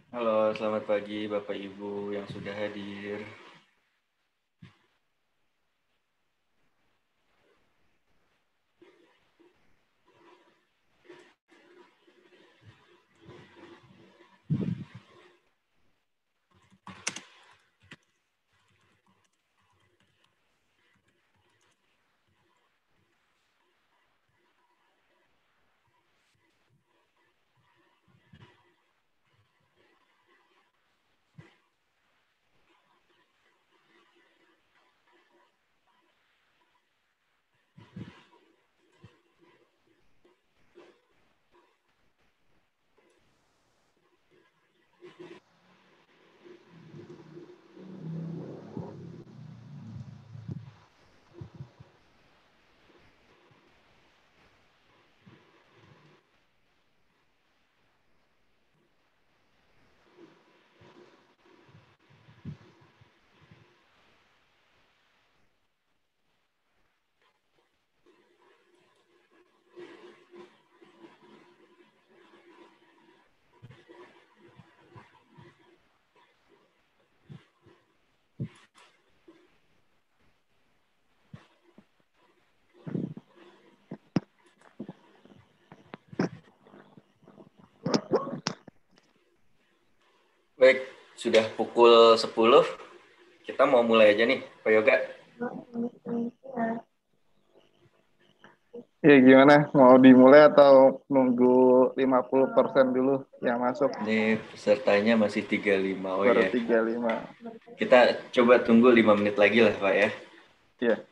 Halo, selamat pagi Bapak Ibu yang sudah hadir. Baik, sudah pukul 10. Kita mau mulai aja nih, Pak Yoga. Ya gimana? Mau dimulai atau nunggu 50% dulu yang masuk? Ini pesertanya masih 35. Oh Baru ya, 35. kita coba tunggu 5 menit lagi lah Pak ya. Ya.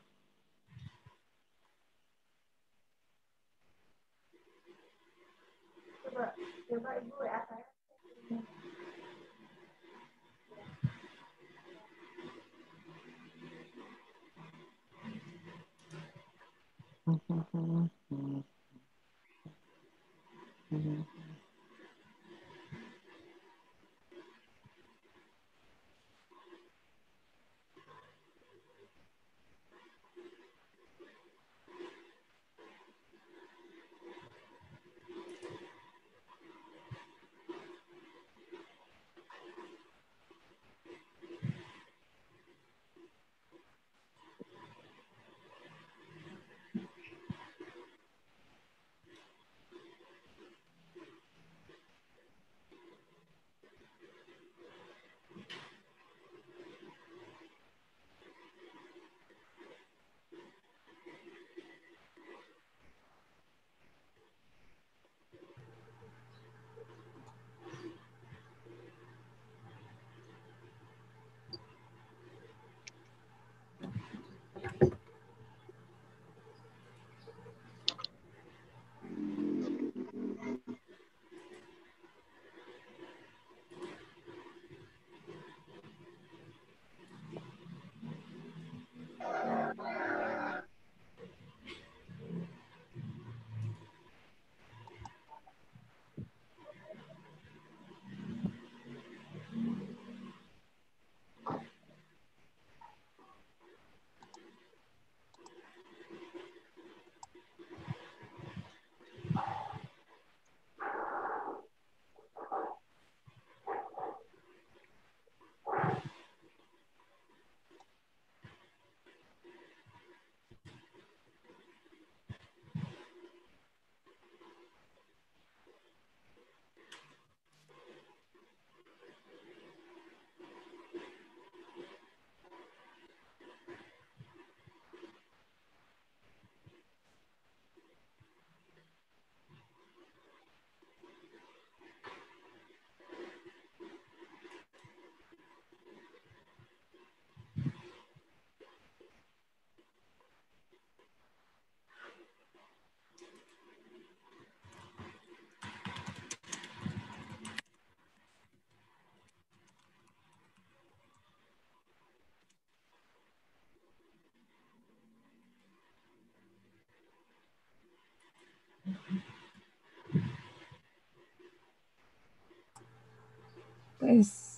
Tes.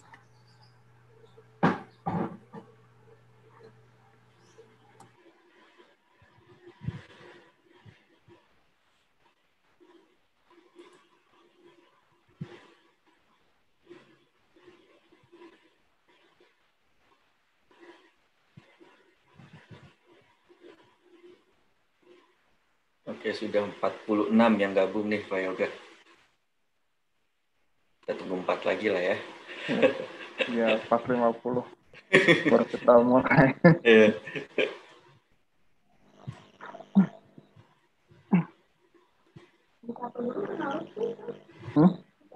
Oke, sudah 46 yang gabung nih Pak Yoga. Kita tunggu 4 lagi lah ya. Ya, pas 50 baru kita mulai. Iya. Hmm?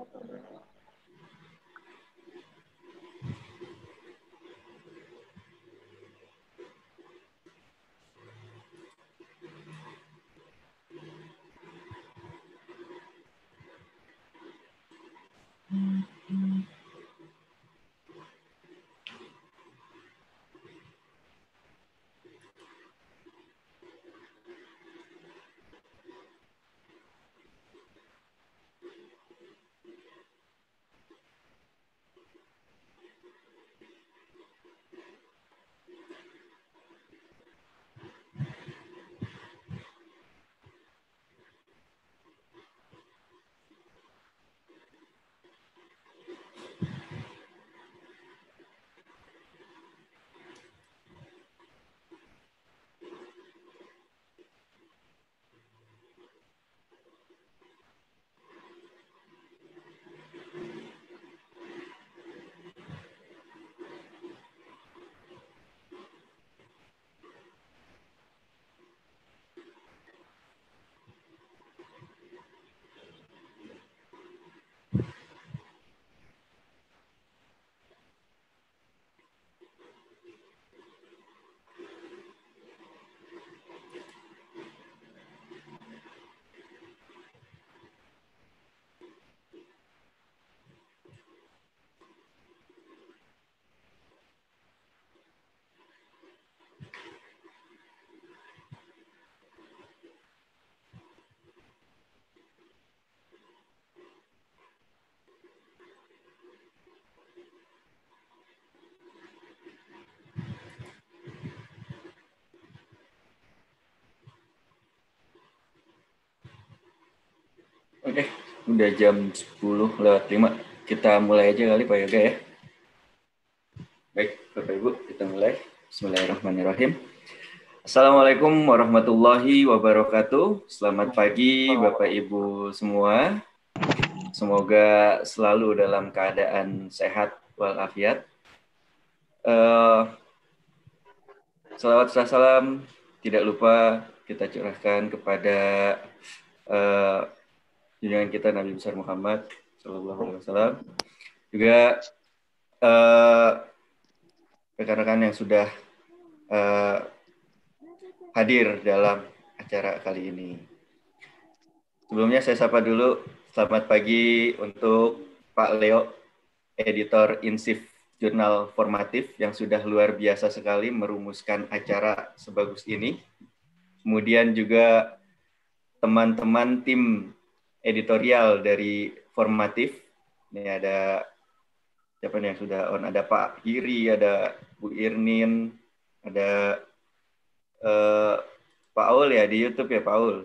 Oke, udah jam 10:05. Kita mulai aja kali Pak Yoga ya. Baik, Bapak Ibu, kita mulai. Bismillahirrahmanirrahim. Assalamualaikum warahmatullahi wabarakatuh. Selamat pagi Bapak Ibu semua. Semoga selalu dalam keadaan sehat walafiat. Salawat serta salam tidak lupa kita curahkan kepada junjungan kita Nabi besar Muhammad Sallallahu Alaihi Wasallam. Juga rekan-rekan yang sudah hadir dalam acara kali ini. Sebelumnya saya sapa dulu, selamat pagi untuk Pak Leo, editor in-chief jurnal formatif yang sudah luar biasa sekali merumuskan acara sebagus ini. Kemudian juga teman-teman tim editorial dari formatif. Ini ada siapa nih yang sudah on? Ada Pak Iri, ada Bu Irnin, ada Pak Aul ya di YouTube ya Pak Aul.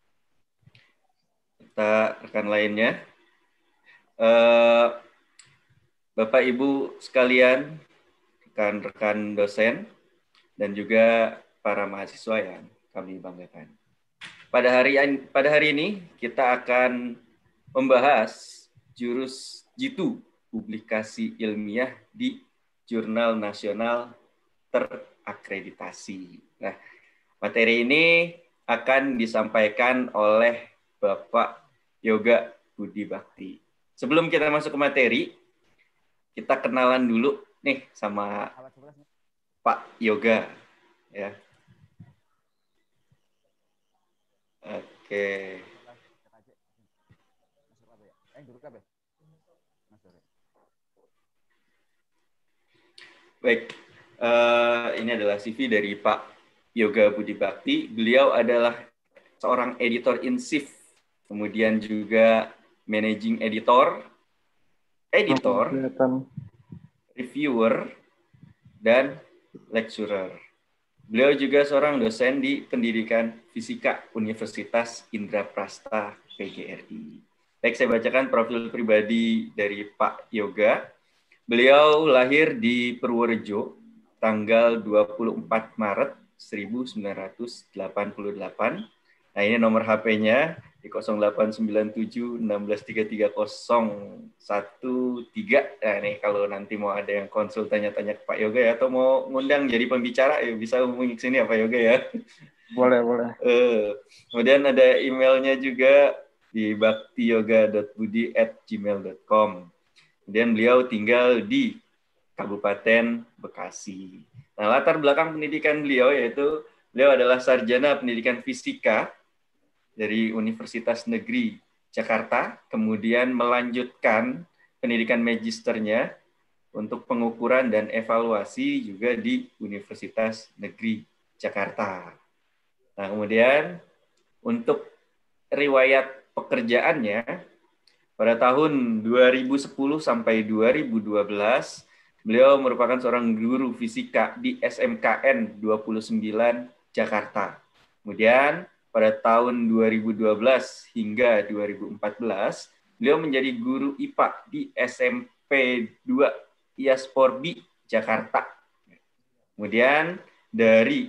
Kita rekan lainnya. Bapak Ibu sekalian, rekan-rekan dosen, dan juga para mahasiswa yang kami banggakan. Pada hari ini kita akan membahas jurus jitu publikasi ilmiah di jurnal nasional terakreditasi. Nah, materi ini akan disampaikan oleh Bapak Yoga Budi Bakti. Sebelum kita masuk ke materi, kita kenalan dulu nih sama Pak Yoga ya. Oke. Baik, ini adalah CV dari Pak Yoga Budi Bakti. Beliau adalah seorang editor in chief, kemudian juga managing editor, reviewer, dan lecturer. Beliau juga seorang dosen di Pendidikan Fisika Universitas Indraprasta PGRI. Baik, saya bacakan profil pribadi dari Pak Yoga. Beliau lahir di Purworejo tanggal 24 Maret 1988 Nah, ini nomor HP-nya di 089716330113. Nah, ini kalau nanti mau ada yang konsul tanya-tanya ke Pak Yoga ya, atau mau ngundang jadi pembicara, ya bisa hubungi ke sini ya Pak Yoga ya. Boleh, boleh. Kemudian ada emailnya juga di baktiyoga.budi@gmail.com. Kemudian beliau tinggal di Kabupaten Bekasi. Nah, latar belakang pendidikan beliau yaitu beliau adalah sarjana pendidikan fisika dari Universitas Negeri Jakarta, kemudian melanjutkan pendidikan magisternya untuk pengukuran dan evaluasi juga di Universitas Negeri Jakarta. Nah, kemudian untuk riwayat pekerjaannya pada tahun 2010 sampai 2012 beliau merupakan seorang guru fisika di SMKN 29 Jakarta. Kemudian pada tahun 2012 hingga 2014 beliau menjadi guru IPA di SMP 2 Iasporbi Jakarta. Kemudian dari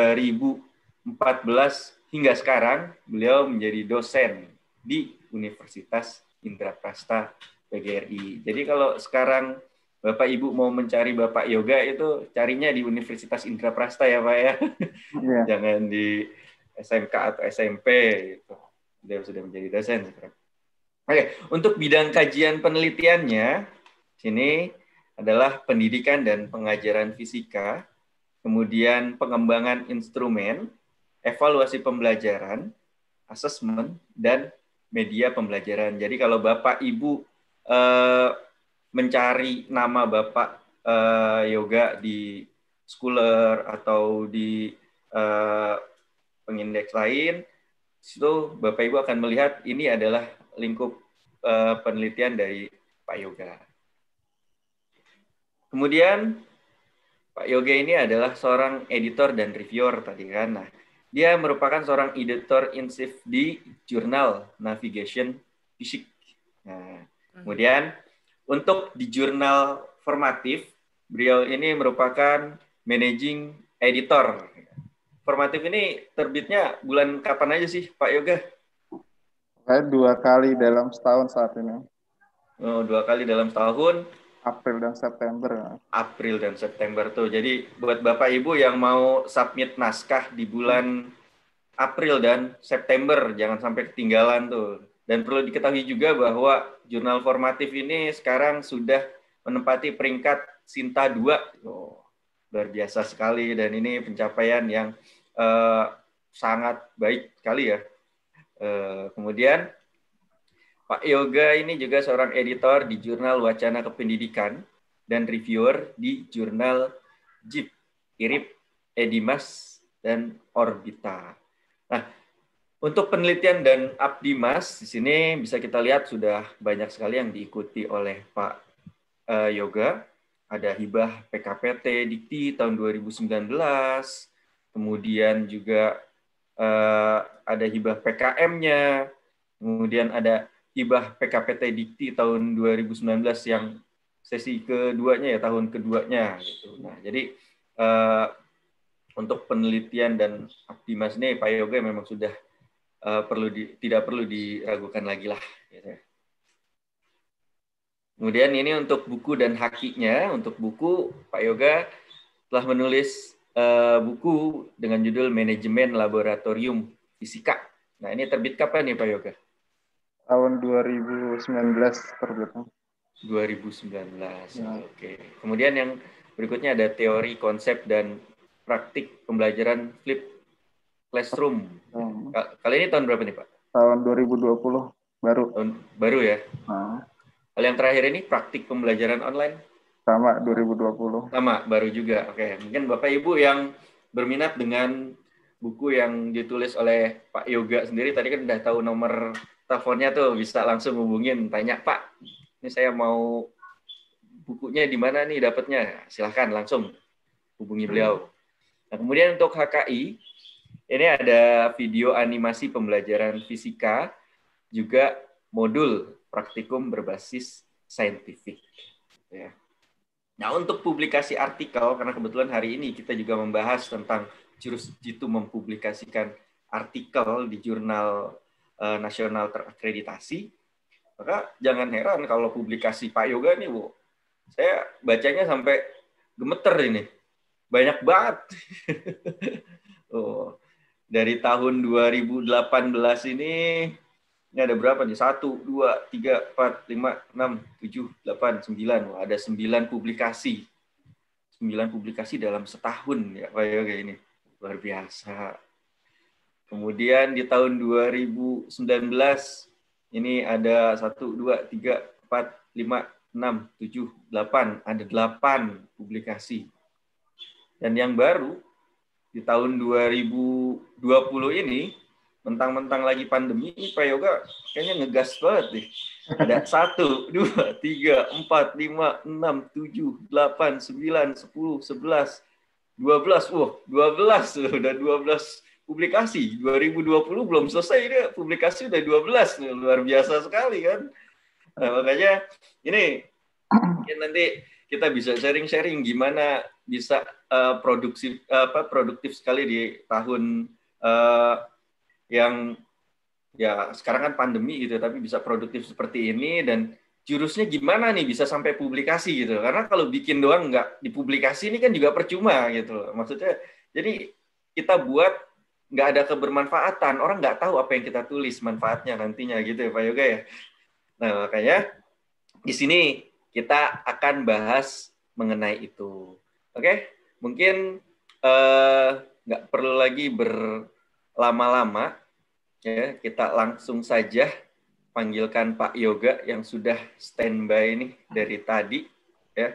2014 hingga sekarang beliau menjadi dosen di Universitas Indraprasta PGRI. Jadi kalau sekarang Bapak Ibu mau mencari Bapak Yoga itu carinya di Universitas Indraprasta ya Pak ya. Iya. Jangan di SMK atau SMP gitu. Beliau sudah menjadi dosen sekarang. Oke, untuk bidang kajian penelitiannya sini adalah pendidikan dan pengajaran fisika, kemudian pengembangan instrumen, evaluasi pembelajaran, asesmen, dan media pembelajaran. Jadi kalau Bapak Ibu mencari nama Bapak Yoga di Scholar atau di pengindeks lain, itu Bapak Ibu akan melihat ini adalah lingkup penelitian dari Pak Yoga. Kemudian Pak Yoga ini adalah seorang editor dan reviewer tadi kan. Nah, dia merupakan seorang editor in chief di jurnal Navigation Physics. Nah, kemudian untuk di jurnal formatif, beliau ini merupakan managing editor. Formatif ini terbitnya bulan kapan aja sih, Pak Yoga? Kayak 2 kali dalam setahun saat ini. Oh, 2 kali dalam setahun. April dan September. April dan September tuh. Jadi buat Bapak Ibu yang mau submit naskah di bulan April dan September, jangan sampai ketinggalan tuh. Dan perlu diketahui juga bahwa jurnal formatif ini sekarang sudah menempati peringkat Sinta 2. Oh, luar biasa sekali dan ini pencapaian yang sangat baik sekali ya. Kemudian Pak Yoga ini juga seorang editor di jurnal Wacana Kependidikan dan reviewer di jurnal JIP, IRIP, Edimas, dan Orbita. Nah, untuk penelitian dan Abdimas, di sini bisa kita lihat sudah banyak sekali yang diikuti oleh Pak Yoga. Ada hibah PKPT Dikti tahun 2019, kemudian juga ada hibah PKM-nya, kemudian ada hibah PKPT Dikti tahun 2019 yang sesi keduanya ya, tahun keduanya gitu. Nah, jadi untuk penelitian dan Abdimas ini Pak Yoga memang sudah tidak perlu diragukan lagi lah. Gitu. Kemudian ini untuk buku dan hakinya, untuk buku Pak Yoga telah menulis buku dengan judul Manajemen Laboratorium Fisika. Nah, ini terbit kapan nih Pak Yoga? Tahun 2019 terbitnya. 2019. Ya. Oke. Kemudian yang berikutnya ada teori, konsep, dan praktik pembelajaran flip classroom. Kali ini tahun berapa nih Pak? Tahun 2020 baru. Tahun baru ya. Nah. Hal yang terakhir ini praktik pembelajaran online. Sama 2020. Sama baru juga. Oke. Mungkin Bapak Ibu yang berminat dengan buku yang ditulis oleh Pak Yoga sendiri, tadi kan udah tahu nomor teleponnya tuh, bisa langsung hubungin, tanya Pak, ini saya mau bukunya di mana nih dapatnya? Silahkan langsung hubungi beliau. Nah, kemudian untuk HKI, ini ada video animasi pembelajaran fisika, juga modul praktikum berbasis saintifik. Ya. Nah, untuk publikasi artikel, karena kebetulan hari ini kita juga membahas tentang jurus jitu mempublikasikan artikel di jurnal nasional terakreditasi, maka jangan heran kalau publikasi Pak Yoga nih, Bu. Saya bacanya sampai gemeter ini. Banyak banget. Oh, dari tahun 2018 ini ada berapa nih? 1, 2, 3, 4, 5, 6, 7, 8, 9. Wah, ada 9 publikasi. 9 publikasi dalam setahun ya Pak Yoga ini. Luar biasa. Kemudian di tahun 2019 ini ada 1, 2, 3, 4, 5, 6, 7, 8. Ada 8 publikasi. Dan yang baru di tahun 2020 ini, mentang-mentang lagi pandemi, Pak Yoga kayaknya ngegas banget nih. Ada 1, 2, 3, 4, 5, 6, 7, 8, 9, 10, 11, 12. Wah, 12. Udah 12 publikasi. 2020 belum selesai, ini publikasi udah 12. Luar biasa sekali kan. Nah, makanya ini mungkin nanti kita bisa sharing-sharing gimana bisa produktif sekali di tahun yang ya sekarang kan pandemi gitu, tapi bisa produktif seperti ini, dan jurusnya gimana nih bisa sampai publikasi gitu. Karena kalau bikin doang nggak dipublikasi ini kan juga percuma gitu. Maksudnya jadi kita buat nggak ada kebermanfaatan, orang nggak tahu apa yang kita tulis manfaatnya nantinya gitu ya Pak Yoga ya. Nah makanya di sini kita akan bahas mengenai itu. Oke, mungkin nggak perlu lagi berlama-lama, ya kita langsung saja panggilkan Pak Yoga yang sudah standby nih dari tadi, ya,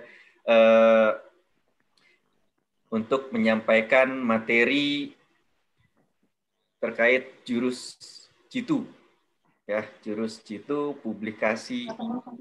untuk menyampaikan materi terkait jurus Jitu, ya jurus Jitu publikasi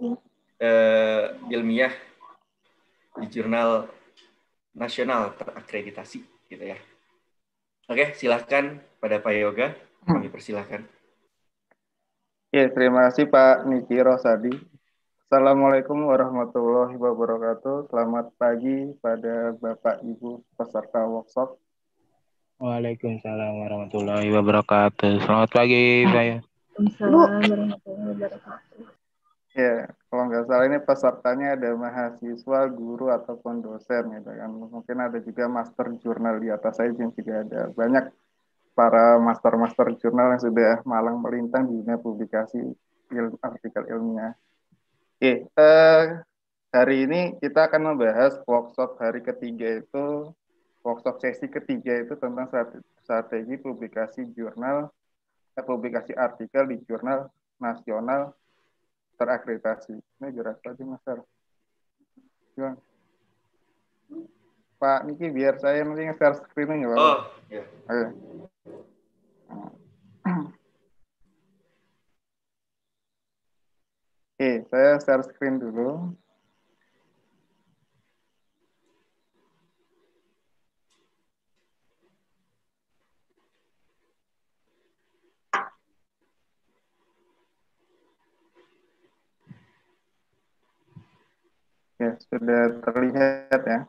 ilmiah di jurnal nasional terakreditasi gitu ya. Oke, silakan pada Pak Yoga, kami persilahkan. Oke, terima kasih Pak Niki Rosadi. Assalamualaikum warahmatullahi wabarakatuh. Selamat pagi pada Bapak Ibu peserta workshop. Waalaikumsalam warahmatullahi wabarakatuh. Selamat pagi, Pak. Waalaikumsalam warahmatullahi wabarakatuh. Ya, kalau nggak salah ini pesertanya ada mahasiswa, guru, ataupun dosen gitu kan. Mungkin ada juga master jurnal di atas saya juga ada. Banyak para master jurnal yang sudah malang melintang di dunia publikasi artikel ilmiah. Oke, hari ini kita akan membahas workshop hari ketiga itu, workshop sesi ketiga itu tentang strategi publikasi jurnal, publikasi artikel di jurnal nasional terakreditasi. Ini jelas tadi Mas Her. Pak Niki, biar saya nanti nge-share screen-nya ya Pak. Oh, ya. Oke. Oke, saya share screen dulu. Ya, sudah terlihat ya.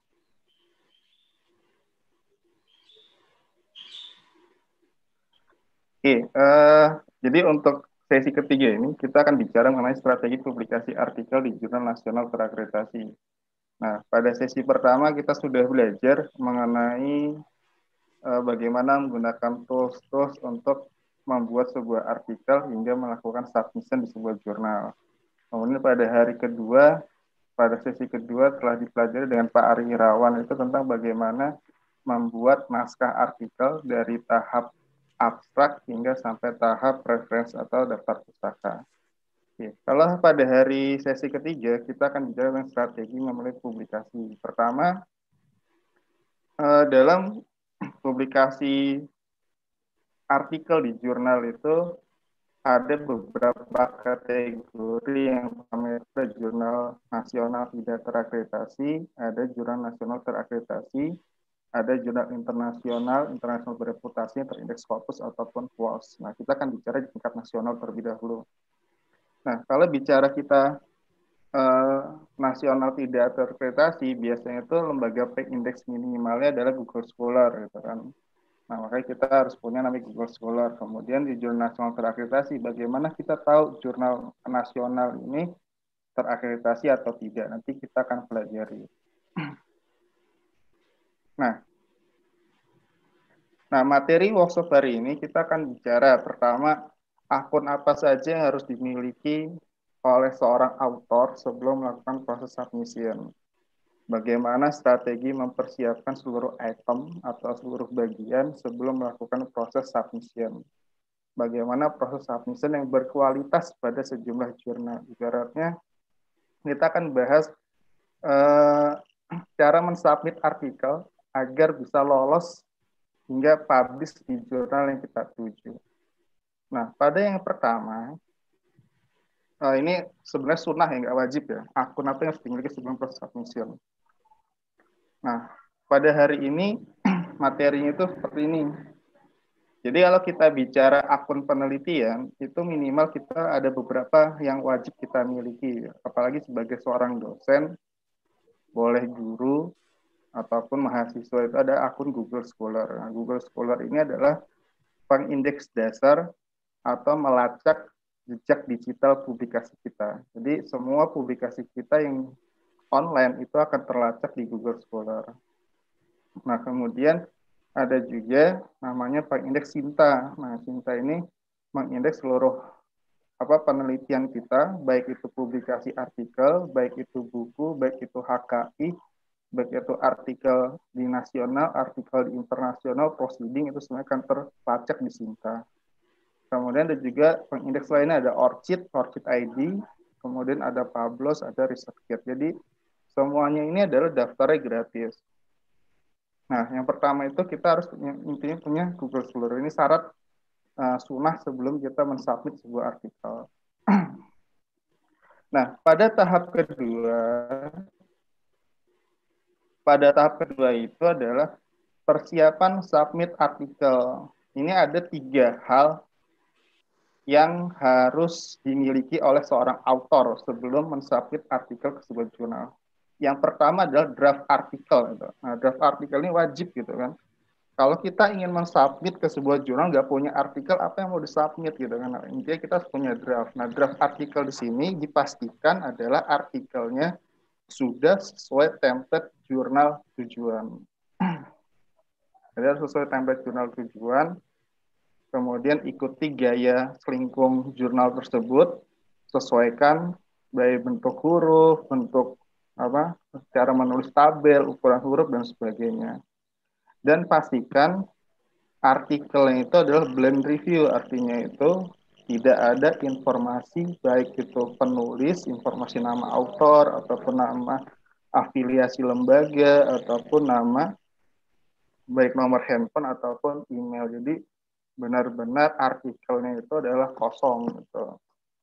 Oke, jadi untuk sesi ketiga ini kita akan bicara mengenai strategi publikasi artikel di Jurnal Nasional Terakreditasi. Nah, pada sesi pertama kita sudah belajar mengenai bagaimana menggunakan tools untuk membuat sebuah artikel hingga melakukan submission di sebuah jurnal. Kemudian pada sesi kedua telah dipelajari dengan Pak Ari Irawan itu tentang bagaimana membuat naskah artikel dari tahap abstrak hingga sampai tahap referensi atau daftar pustaka. Oke, kalau pada hari sesi ketiga kita akan bicara tentang strategi memulai publikasi. Pertama, dalam publikasi artikel di jurnal itu ada beberapa kategori. Yang pertama itu ada jurnal nasional tidak terakreditasi, ada jurnal nasional terakreditasi, ada jurnal internasional bereputasi, terindeks Scopus ataupun PLOS. Nah, kita akan bicara di tingkat nasional terlebih dahulu. Nah, kalau bicara kita nasional tidak terakreditasi, biasanya itu lembaga pre-indeks minimalnya adalah Google Scholar, gitu kan. Nah, makanya kita harus punya namanya Google Scholar. Kemudian di jurnal nasional terakreditasi, bagaimana kita tahu jurnal nasional ini terakreditasi atau tidak? Nanti kita akan pelajari. Nah, materi workshop hari ini kita akan bicara pertama, akun apa saja yang harus dimiliki oleh seorang author sebelum melakukan proses submission. Bagaimana strategi mempersiapkan seluruh item atau seluruh bagian sebelum melakukan proses submission. Bagaimana proses submission yang berkualitas pada sejumlah jurnal. Ibaratnya kita akan bahas cara mensubmit artikel agar bisa lolos hingga publish di jurnal yang kita tuju. Nah, pada yang pertama, ini sebenarnya sunnah ya, nggak wajib ya. Akun apa yang harus dimiliki sebelum proses submission. Nah, pada hari ini materinya itu seperti ini. Jadi kalau kita bicara akun penelitian, itu minimal kita ada beberapa yang wajib kita miliki. Apalagi sebagai seorang dosen, boleh guru, ataupun mahasiswa itu ada akun Google Scholar. Nah, Google Scholar ini adalah pengindeks dasar atau melacak jejak digital publikasi kita. Jadi semua publikasi kita yang online itu akan terlacak di Google Scholar. Nah, kemudian ada juga namanya pengindeks Sinta. Nah, Sinta ini mengindeks seluruh penelitian kita, baik itu publikasi artikel, baik itu buku, baik itu HKI, baik itu artikel di nasional, artikel di internasional, proceeding, itu semuanya akan terlacak di Sinta. Kemudian ada juga pengindeks lainnya, ada ORCID ID, kemudian ada Pablos, ada ResearchGate. Jadi semuanya ini adalah daftarnya gratis. Nah, yang pertama itu kita harus intinya punya Google Scholar. Ini syarat sunnah sebelum kita mensubmit sebuah artikel. Nah, pada tahap kedua itu adalah persiapan submit artikel. Ini ada 3 hal yang harus dimiliki oleh seorang author sebelum mensubmit artikel ke sebuah jurnal. Yang pertama adalah draft artikel. Gitu. Nah, draft artikel ini wajib gitu kan. Kalau kita ingin mensubmit ke sebuah jurnal nggak punya artikel, apa yang mau disubmit gitu kan. Nah, intinya kita harus punya draft. Nah, draft artikel di sini dipastikan adalah artikelnya sudah sesuai template jurnal tujuan. Jadi harus sesuai template jurnal tujuan. Kemudian ikuti gaya selingkung jurnal tersebut, sesuaikan baik bentuk huruf, bentuk cara menulis tabel, ukuran huruf dan sebagainya. Dan pastikan artikelnya itu adalah blend review, artinya itu tidak ada informasi baik itu penulis, informasi nama author ataupun nama afiliasi lembaga ataupun nama baik nomor handphone ataupun email. Jadi benar-benar artikelnya itu adalah kosong gitu.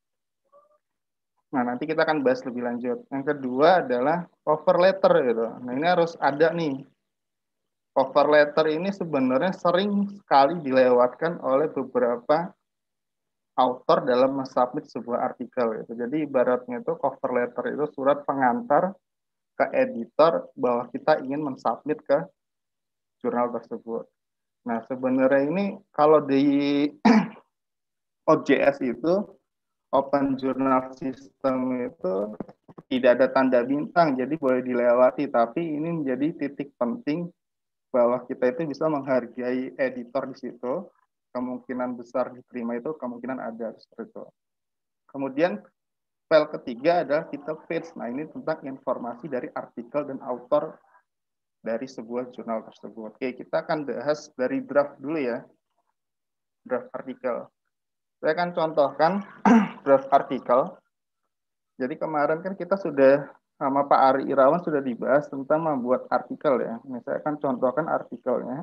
Nah, nanti kita akan bahas lebih lanjut. Yang kedua adalah cover letter gitu. Nah, ini harus ada nih. Cover letter ini sebenarnya sering sekali dilewatkan oleh beberapa author dalam mensubmit sebuah artikel gitu. Jadi ibaratnya itu cover letter itu surat pengantar ke editor bahwa kita ingin mensubmit ke jurnal tersebut. Nah, sebenarnya ini kalau di OJS itu, Open Journal System itu tidak ada tanda bintang, jadi boleh dilewati. Tapi ini menjadi titik penting bahwa kita itu bisa menghargai editor di situ. Kemungkinan besar diterima itu, kemungkinan ada seperti itu. Kemudian file ketiga adalah title page. Nah, ini tentang informasi dari artikel dan author dari sebuah jurnal tersebut. Oke, kita akan bahas dari draft dulu ya. Draft artikel. Saya akan contohkan draft artikel. Jadi kemarin kan kita sudah sama Pak Ari Irawan sudah dibahas tentang membuat artikel ya. Ini saya akan contohkan artikelnya.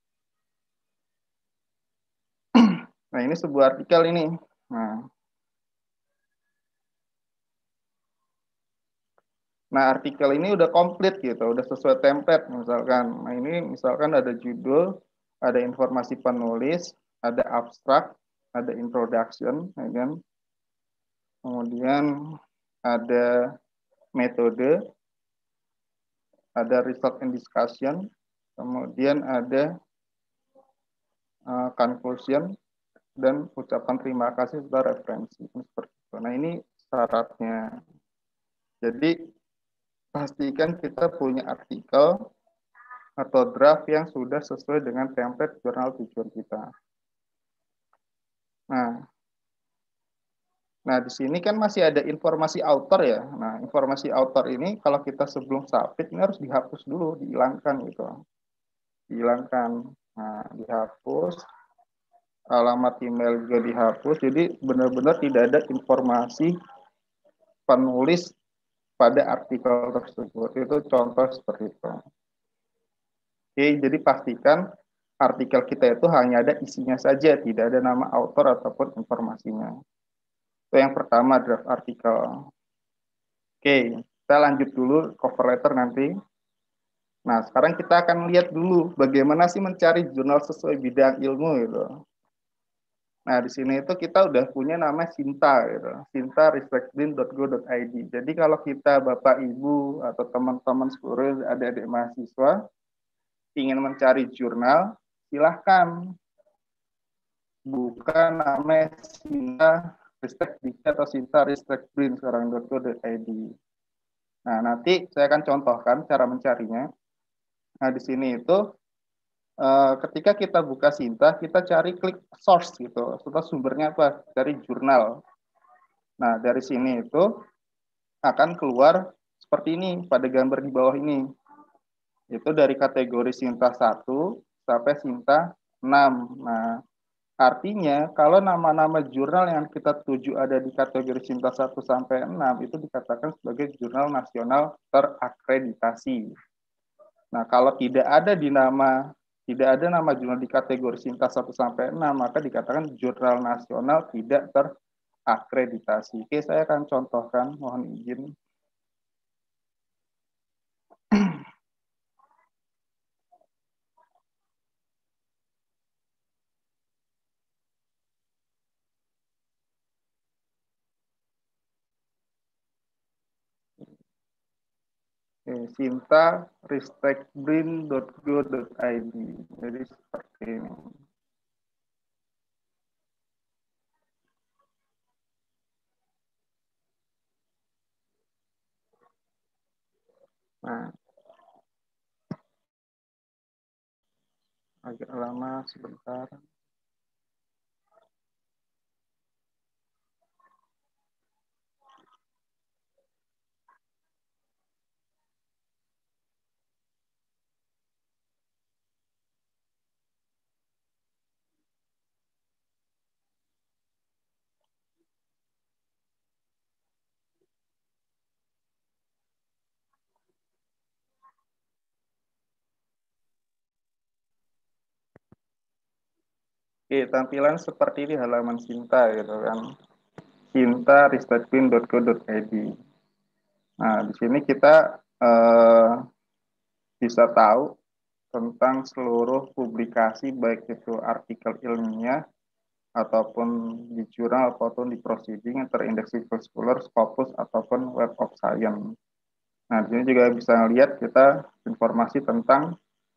Nah, ini sebuah artikel ini. Nah, artikel ini udah komplit gitu, udah sesuai template misalkan. Nah, ini misalkan ada judul, ada informasi penulis, ada abstrak, ada introduction, ya kan? Kemudian ada metode, ada result and discussion, kemudian ada conclusion, dan ucapan terima kasih serta referensi. Seperti itu. Nah, ini syaratnya. Jadi, pastikan kita punya artikel atau draft yang sudah sesuai dengan template jurnal tujuan kita. Nah, di sini kan masih ada informasi author ya. Nah, informasi author ini kalau kita sebelum submit ini harus dihapus dulu, dihilangkan gitu. Dihilangkan. Nah, dihapus. Alamat email juga dihapus. Jadi benar-benar tidak ada informasi penulis pada artikel tersebut. Itu contoh seperti itu. Oke, jadi pastikan artikel kita itu hanya ada isinya saja, tidak ada nama author ataupun informasinya. Itu yang pertama, draft artikel. Oke, kita lanjut dulu cover letter nanti. Nah, sekarang kita akan lihat dulu bagaimana sih mencari jurnal sesuai bidang ilmu gitu. Nah, di sini itu kita udah punya nama Sinta gitu. sinta-respectbin.go.id. Jadi kalau kita Bapak Ibu atau teman-teman seluruh adik-adik mahasiswa ingin mencari jurnal, silahkan buka nama Sinta Respect atau Sinta Respectbin sekarang.go.id. Nah, nanti saya akan contohkan cara mencarinya. Nah, di sini itu ketika kita buka Sinta, kita cari klik source gitu. Atau sumbernya apa? Dari jurnal. Nah, dari sini itu akan keluar seperti ini pada gambar di bawah ini. Itu dari kategori Sinta 1 sampai Sinta 6. Nah, artinya kalau nama-nama jurnal yang kita tuju ada di kategori Sinta 1 sampai 6 itu dikatakan sebagai jurnal nasional terakreditasi. Nah, kalau tidak ada nama jurnal di kategori Sinta 1 sampai 6, maka dikatakan jurnal nasional tidak terakreditasi. Oke, saya akan contohkan, mohon izin. sinta-respectbrin.go.id. Jadi seperti ini. Nah, agak lama sebentar. Oke, tampilan seperti ini halaman Sinta gitu kan. sinta-respectbin.go.id. Nah, di sini kita bisa tahu tentang seluruh publikasi baik itu artikel ilmiah ataupun di jurnal ataupun di proceeding yang terindeks Civil Scholar, Scopus ataupun Web of Science. Nah, di sini juga bisa lihat kita informasi tentang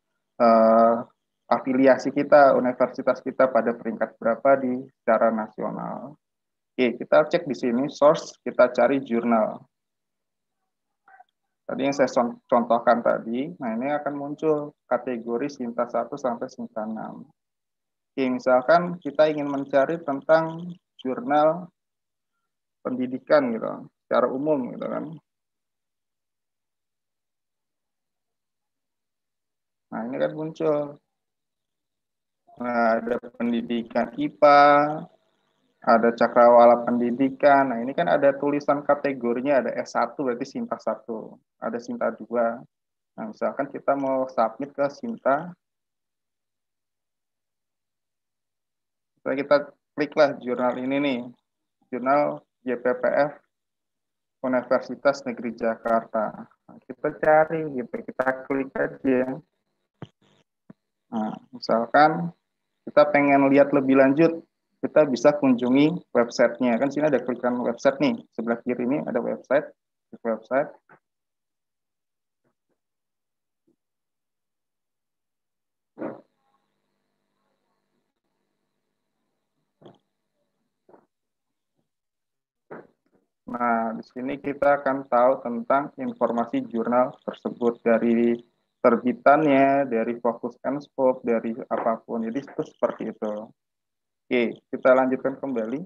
afiliasi kita, universitas kita pada peringkat berapa di secara nasional. Oke, kita cek di sini source, kita cari jurnal. Tadi yang saya contohkan tadi, nah ini akan muncul kategori Sinta 1 sampai Sinta 6. Oke, misalkan kita ingin mencari tentang jurnal pendidikan gitu, secara umum gitu kan. Nah, ini kan muncul. Nah, ada pendidikan IPA, ada cakrawala pendidikan. Nah, ini kan ada tulisan kategorinya, ada S1 berarti Sinta 1, ada Sinta 2. Nah, misalkan kita mau submit ke Sinta, kita kliklah jurnal ini nih, jurnal JPPF Universitas Negeri Jakarta. Nah, kita cari gitu, kita klik aja. Nah, misalkan kita pengen lihat lebih lanjut, kita bisa kunjungi websitenya. Kan sini ada klikan website nih, sebelah kiri ini ada website, website. Nah, di sini kita akan tahu tentang informasi jurnal tersebut dari terbitannya, dari fokus and scope, dari apapun. Jadi itu seperti itu. Oke, kita lanjutkan kembali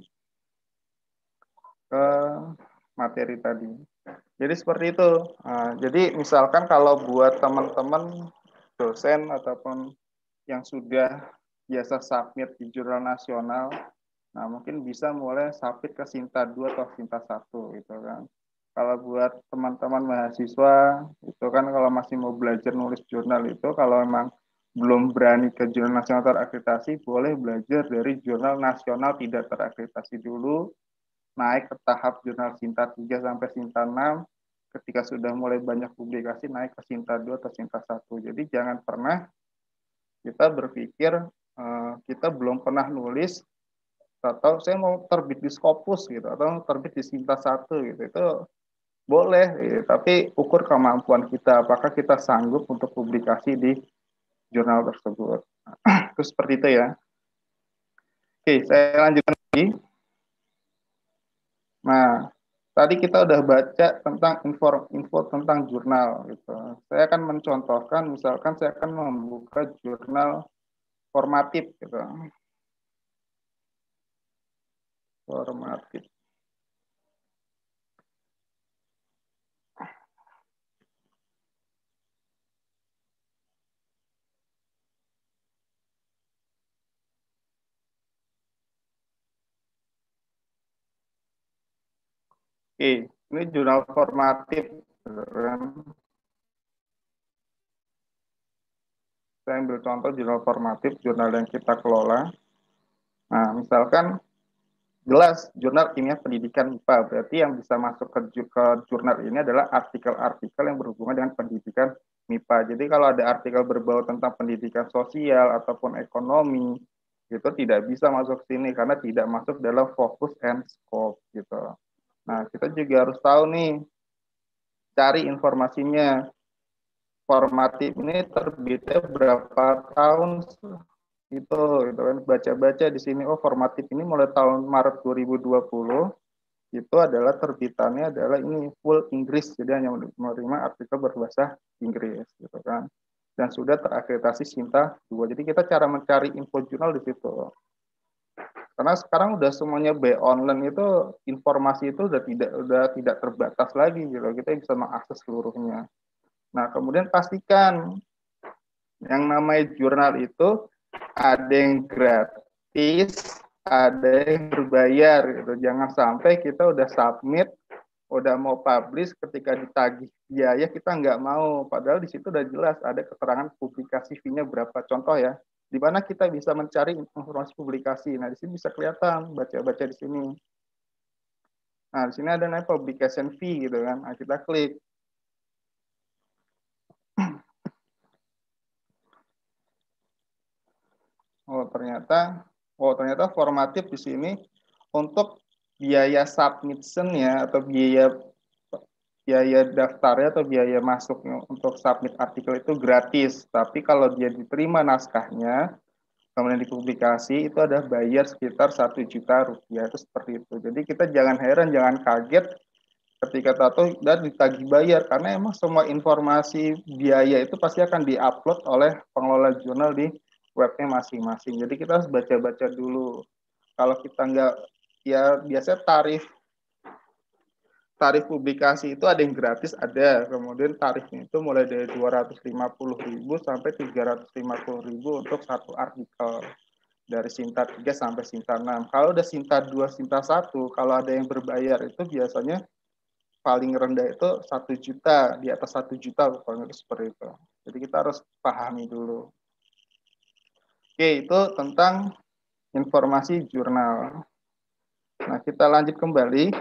ke materi tadi. Jadi seperti itu. Nah, jadi misalkan kalau buat teman-teman dosen ataupun yang sudah biasa submit di jurnal nasional, nah mungkin bisa mulai submit ke Sinta 2 atau Sinta 1 gitu kan. Kalau buat teman-teman mahasiswa, itu kan kalau masih mau belajar nulis jurnal itu, kalau memang belum berani ke jurnal nasional terakreditasi, boleh belajar dari jurnal nasional tidak terakreditasi dulu, naik ke tahap jurnal Sinta 3 sampai Sinta 6, ketika sudah mulai banyak publikasi, naik ke Sinta 2 atau Sinta 1. Jadi jangan pernah kita berpikir kita belum pernah nulis atau saya mau terbit di Scopus gitu atau terbit di Sinta 1 gitu. Itu boleh, tapi ukur kemampuan kita, apakah kita sanggup untuk publikasi di jurnal tersebut. Itu seperti itu ya. Oke, saya lanjutkan lagi. Nah, tadi kita udah baca tentang info tentang jurnal gitu. Saya akan mencontohkan, misalkan saya akan membuka jurnal formatif gitu. Formatif. Oke, ini jurnal formatif. Saya ambil contoh jurnal formatif, jurnal yang kita kelola. Nah, misalkan jelas jurnal kimia pendidikan IPA, berarti yang bisa masuk ke jurnal ini adalah artikel-artikel yang berhubungan dengan pendidikan MIPA. Jadi kalau ada artikel berbau tentang pendidikan sosial ataupun ekonomi, itu tidak bisa masuk sini karena tidak masuk dalam fokus and scope gitu. Nah, kita juga harus tahu nih, cari informasinya. Formatif ini terbitnya berapa tahun itu kan, baca-baca di sini, oh formatif ini mulai tahun Maret 2020 itu adalah terbitannya adalah ini full Inggris, jadi hanya menerima artikel berbahasa Inggris gitu kan, dan sudah terakreditasi Sinta 2. Jadi kita cara mencari info jurnal di situ. Karena sekarang udah semuanya by online, itu informasi itu udah tidak terbatas lagi gitu. Kita bisa mengakses seluruhnya. Nah, kemudian pastikan yang namanya jurnal itu ada yang gratis, ada yang berbayar gitu. Jangan sampai kita udah submit, udah mau publish, ketika ditagih biaya kita nggak mau. Padahal di situ udah jelas ada keterangan publikasi fee-nya berapa. Contoh ya, di mana kita bisa mencari informasi publikasi. Nah, di sini bisa kelihatan, baca-baca di sini. Nah, di sini ada namanya publication fee gitu kan. Nah, kita klik. Oh, ternyata formatif di sini untuk biaya submission-nya atau biaya daftarnya atau biaya masuknya untuk submit artikel itu gratis. Tapi kalau dia diterima naskahnya, kemudian dipublikasi, itu ada bayar sekitar 1 juta rupiah. Itu seperti itu. Jadi kita jangan heran, jangan kaget ketika tahu dan ditagih bayar, karena emang semua informasi biaya itu pasti akan diupload oleh pengelola jurnal di webnya masing-masing. Jadi kita harus baca-baca dulu. Kalau kita nggak, ya biasanya tarif publikasi itu ada yang gratis, ada. Kemudian tarifnya itu mulai dari 250.000 sampai 350.000 untuk satu artikel. Dari Sinta 3 sampai Sinta 6. Kalau udah Sinta 2, Sinta 1, kalau ada yang berbayar itu biasanya paling rendah itu 1 juta, di atas 1 juta pokoknya, itu seperti itu. Jadi kita harus pahami dulu. Oke, itu tentang informasi jurnal. Nah, kita lanjut kembali.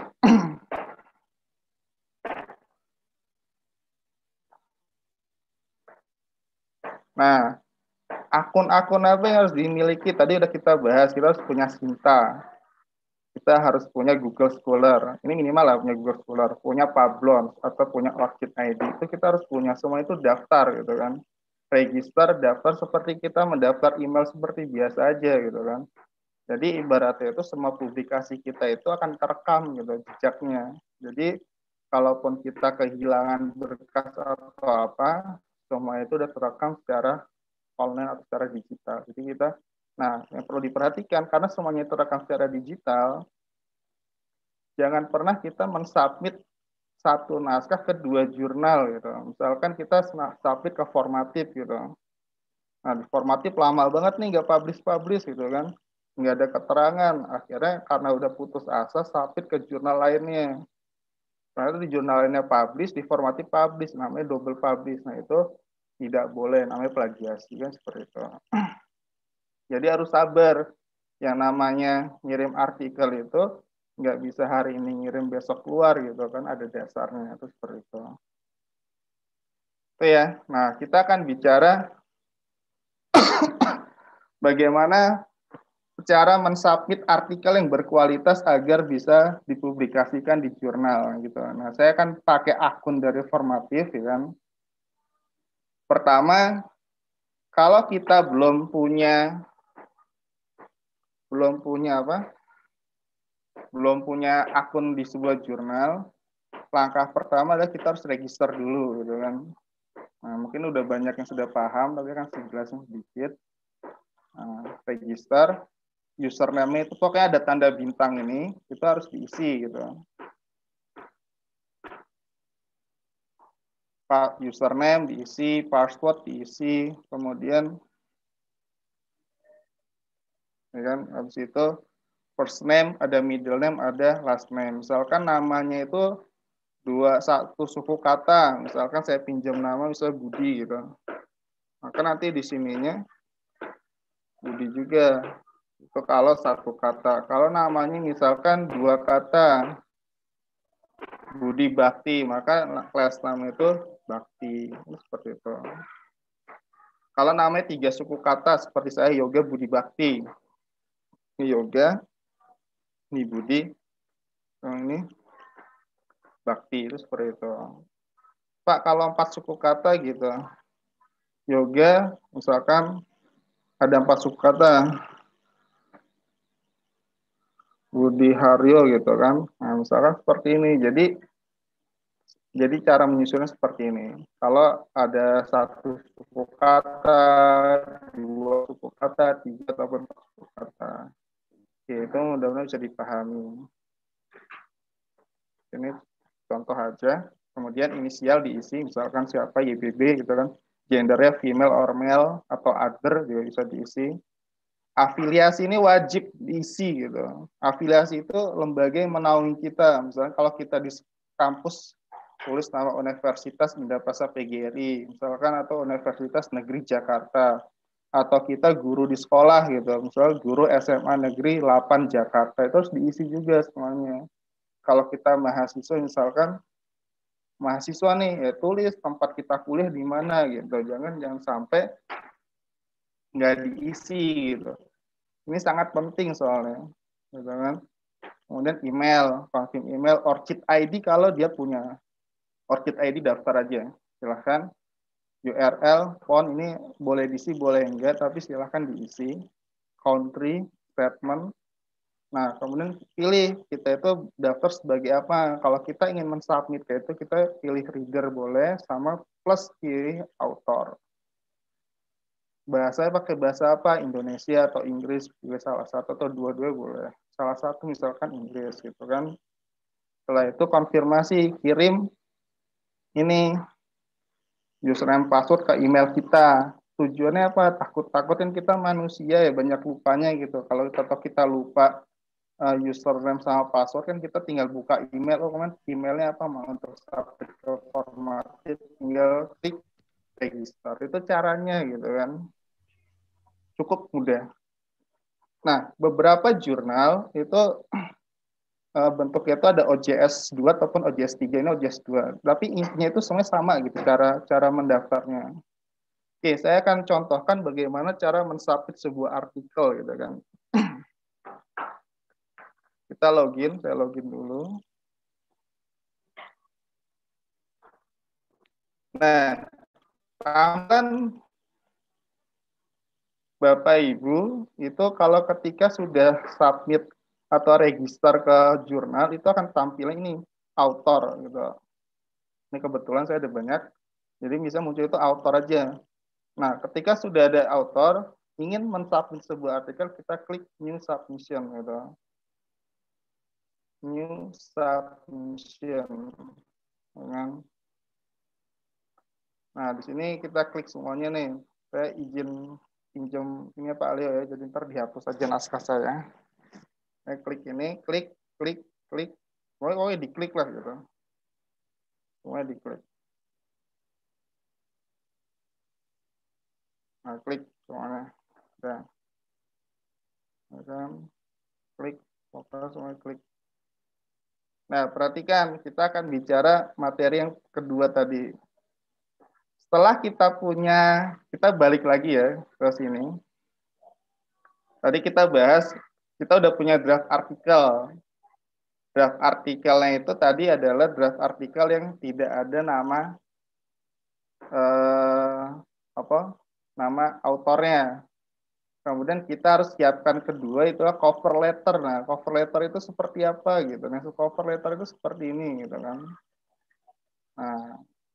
Nah, akun-akun apa yang harus dimiliki? Tadi udah kita bahas, kita harus punya Sinta. Kita harus punya Google Scholar. Ini minimal lah punya Google Scholar, punya Pablon atau punya Orchid ID. Itu kita harus punya, semua itu daftar gitu kan. Register, daftar seperti kita mendaftar email seperti biasa aja gitu kan. Jadi ibaratnya itu semua publikasi kita itu akan terekam gitu jejaknya. Jadi kalaupun kita kehilangan berkas atau apa, semua itu udah terekam secara online atau secara digital. Jadi kita, nah yang perlu diperhatikan karena semuanya terekam secara digital, jangan pernah kita mensubmit satu naskah ke 2 jurnal gitu. Misalkan kita submit ke formatif gitu. Nah, di formatif lama banget nih nggak publish gitu kan. Nggak ada keterangan. Akhirnya karena udah putus asa, submit ke jurnal lainnya. Nah, itu di jurnal lainnya publish, di formatif publish. Namanya double publish. Nah, itu tidak boleh. Namanya plagiasi kan seperti itu. Jadi harus sabar. Yang namanya ngirim artikel itu nggak bisa hari ini ngirim besok keluar gitu kan, ada dasarnya itu seperti itu. Itu ya. Nah, kita akan bicara bagaimana cara mensubmit artikel yang berkualitas agar bisa dipublikasikan di jurnal gitu. Nah, saya akan pakai akun dari Formatif ya kan. Pertama, kalau kita belum punya akun di sebuah jurnal, langkah pertama adalah kita harus register dulu gitu kan. Nah, mungkin udah banyak yang sudah paham, tapi kan sejelasnya sedikit. Nah, register, username itu pokoknya ada tanda bintang ini, itu harus diisi gitu. Username diisi, password diisi, kemudian ya kan, habis itu first name, ada middle name, ada last name. Misalkan namanya itu satu suku kata, misalkan saya pinjam nama misalnya Budi gitu. Maka nanti di sininya Budi juga. Itu kalau satu kata. Kalau namanya misalkan 2 kata, Budi Bakti, maka last name itu Bakti. Seperti itu. Kalau namanya 3 suku kata, seperti saya Yoga Budi Bakti. Ini Yoga, ini Budi, ini Bakti, itu seperti itu. Pak, kalau 4 suku kata gitu, Yoga, misalkan ada 4 suku kata, Budi Haryo gitu kan. Nah, misalkan seperti ini. Jadi cara menyusunnya seperti ini. Kalau ada 1 suku kata, 2 suku kata, 3 ataupun 4 suku kata. Oke, itu mudah-mudahan bisa dipahami. Ini contoh aja. Kemudian inisial diisi, misalkan siapa YBB gitu kan. Gendernya female or male atau other juga bisa diisi. Afiliasi ini wajib diisi gitu. Afiliasi itu lembaga yang menaungi kita. Misalnya kalau kita di kampus tulis nama Universitas Mindaprasa PGRI, misalkan, atau Universitas Negeri Jakarta, atau kita guru di sekolah gitu, misalnya guru SMA Negeri 8 Jakarta, itu harus diisi juga semuanya. Kalau kita mahasiswa, misalkan mahasiswa nih, ya tulis tempat kita kuliah di mana gitu, jangan sampai nggak diisi gitu. Ini sangat penting soalnya, gitu kan. Kemudian email, confirm email, Orchid ID kalau dia punya. Orchid ID daftar aja, silahkan. URL, font ini boleh diisi, boleh enggak, tapi silahkan diisi. Country, statement. Nah, kemudian pilih, kita itu daftar sebagai apa. Kalau kita ingin mensubmit itu, kita pilih reader boleh, sama plus pilih author. Bahasanya pakai bahasa apa? Indonesia atau Inggris, pilih salah satu atau dua-dua boleh. Salah satu misalkan Inggris gitu kan. Setelah itu konfirmasi, kirim ini username password ke email kita. Tujuannya apa? Takut-takutin kita manusia ya, banyak lupanya gitu. Kalau kita lupa username sama password kan kita tinggal buka email, oh kan emailnya apa, mau untuk submit ke formatif, tinggal klik register. Itu caranya gitu kan. Cukup mudah. Nah, beberapa jurnal itu bentuknya itu ada OJS 2 ataupun OJS 3, ini OJS 2. Tapi intinya itu semuanya sama gitu cara mendaftarnya. Oke, saya akan contohkan bagaimana cara mensubmit sebuah artikel gitu kan. Kita login, saya login dulu. Nah, kan Bapak Ibu, itu kalau ketika sudah submit atau register ke jurnal, itu akan tampil ini, author gitu. Ini kebetulan saya ada banyak, jadi bisa muncul itu author aja. Nah, ketika sudah ada author, ingin mensubmit sebuah artikel, kita klik new submission gitu. New submission. Nah, di sini kita klik semuanya nih. Saya izin pinjam ini Pak Leo ya, jadi ntar dihapus aja naskah saya. Saya klik ini, klik. Pokoknya diklik lah gitu. Semuanya diklik. Nah, klik semuanya. Udah. Dan klik, pokoknya semuanya klik. Nah, perhatikan, kita akan bicara materi yang kedua tadi. Setelah kita balik lagi ya ke sini. Tadi kita bahas, kita udah punya draft artikel. Draft artikelnya itu tadi adalah draft artikel yang tidak ada nama autornya. Kemudian kita harus siapkan kedua itulah cover letter. Nah, cover letter itu seperti apa gitu. Nah, cover letter itu seperti ini gitu kan. Nah,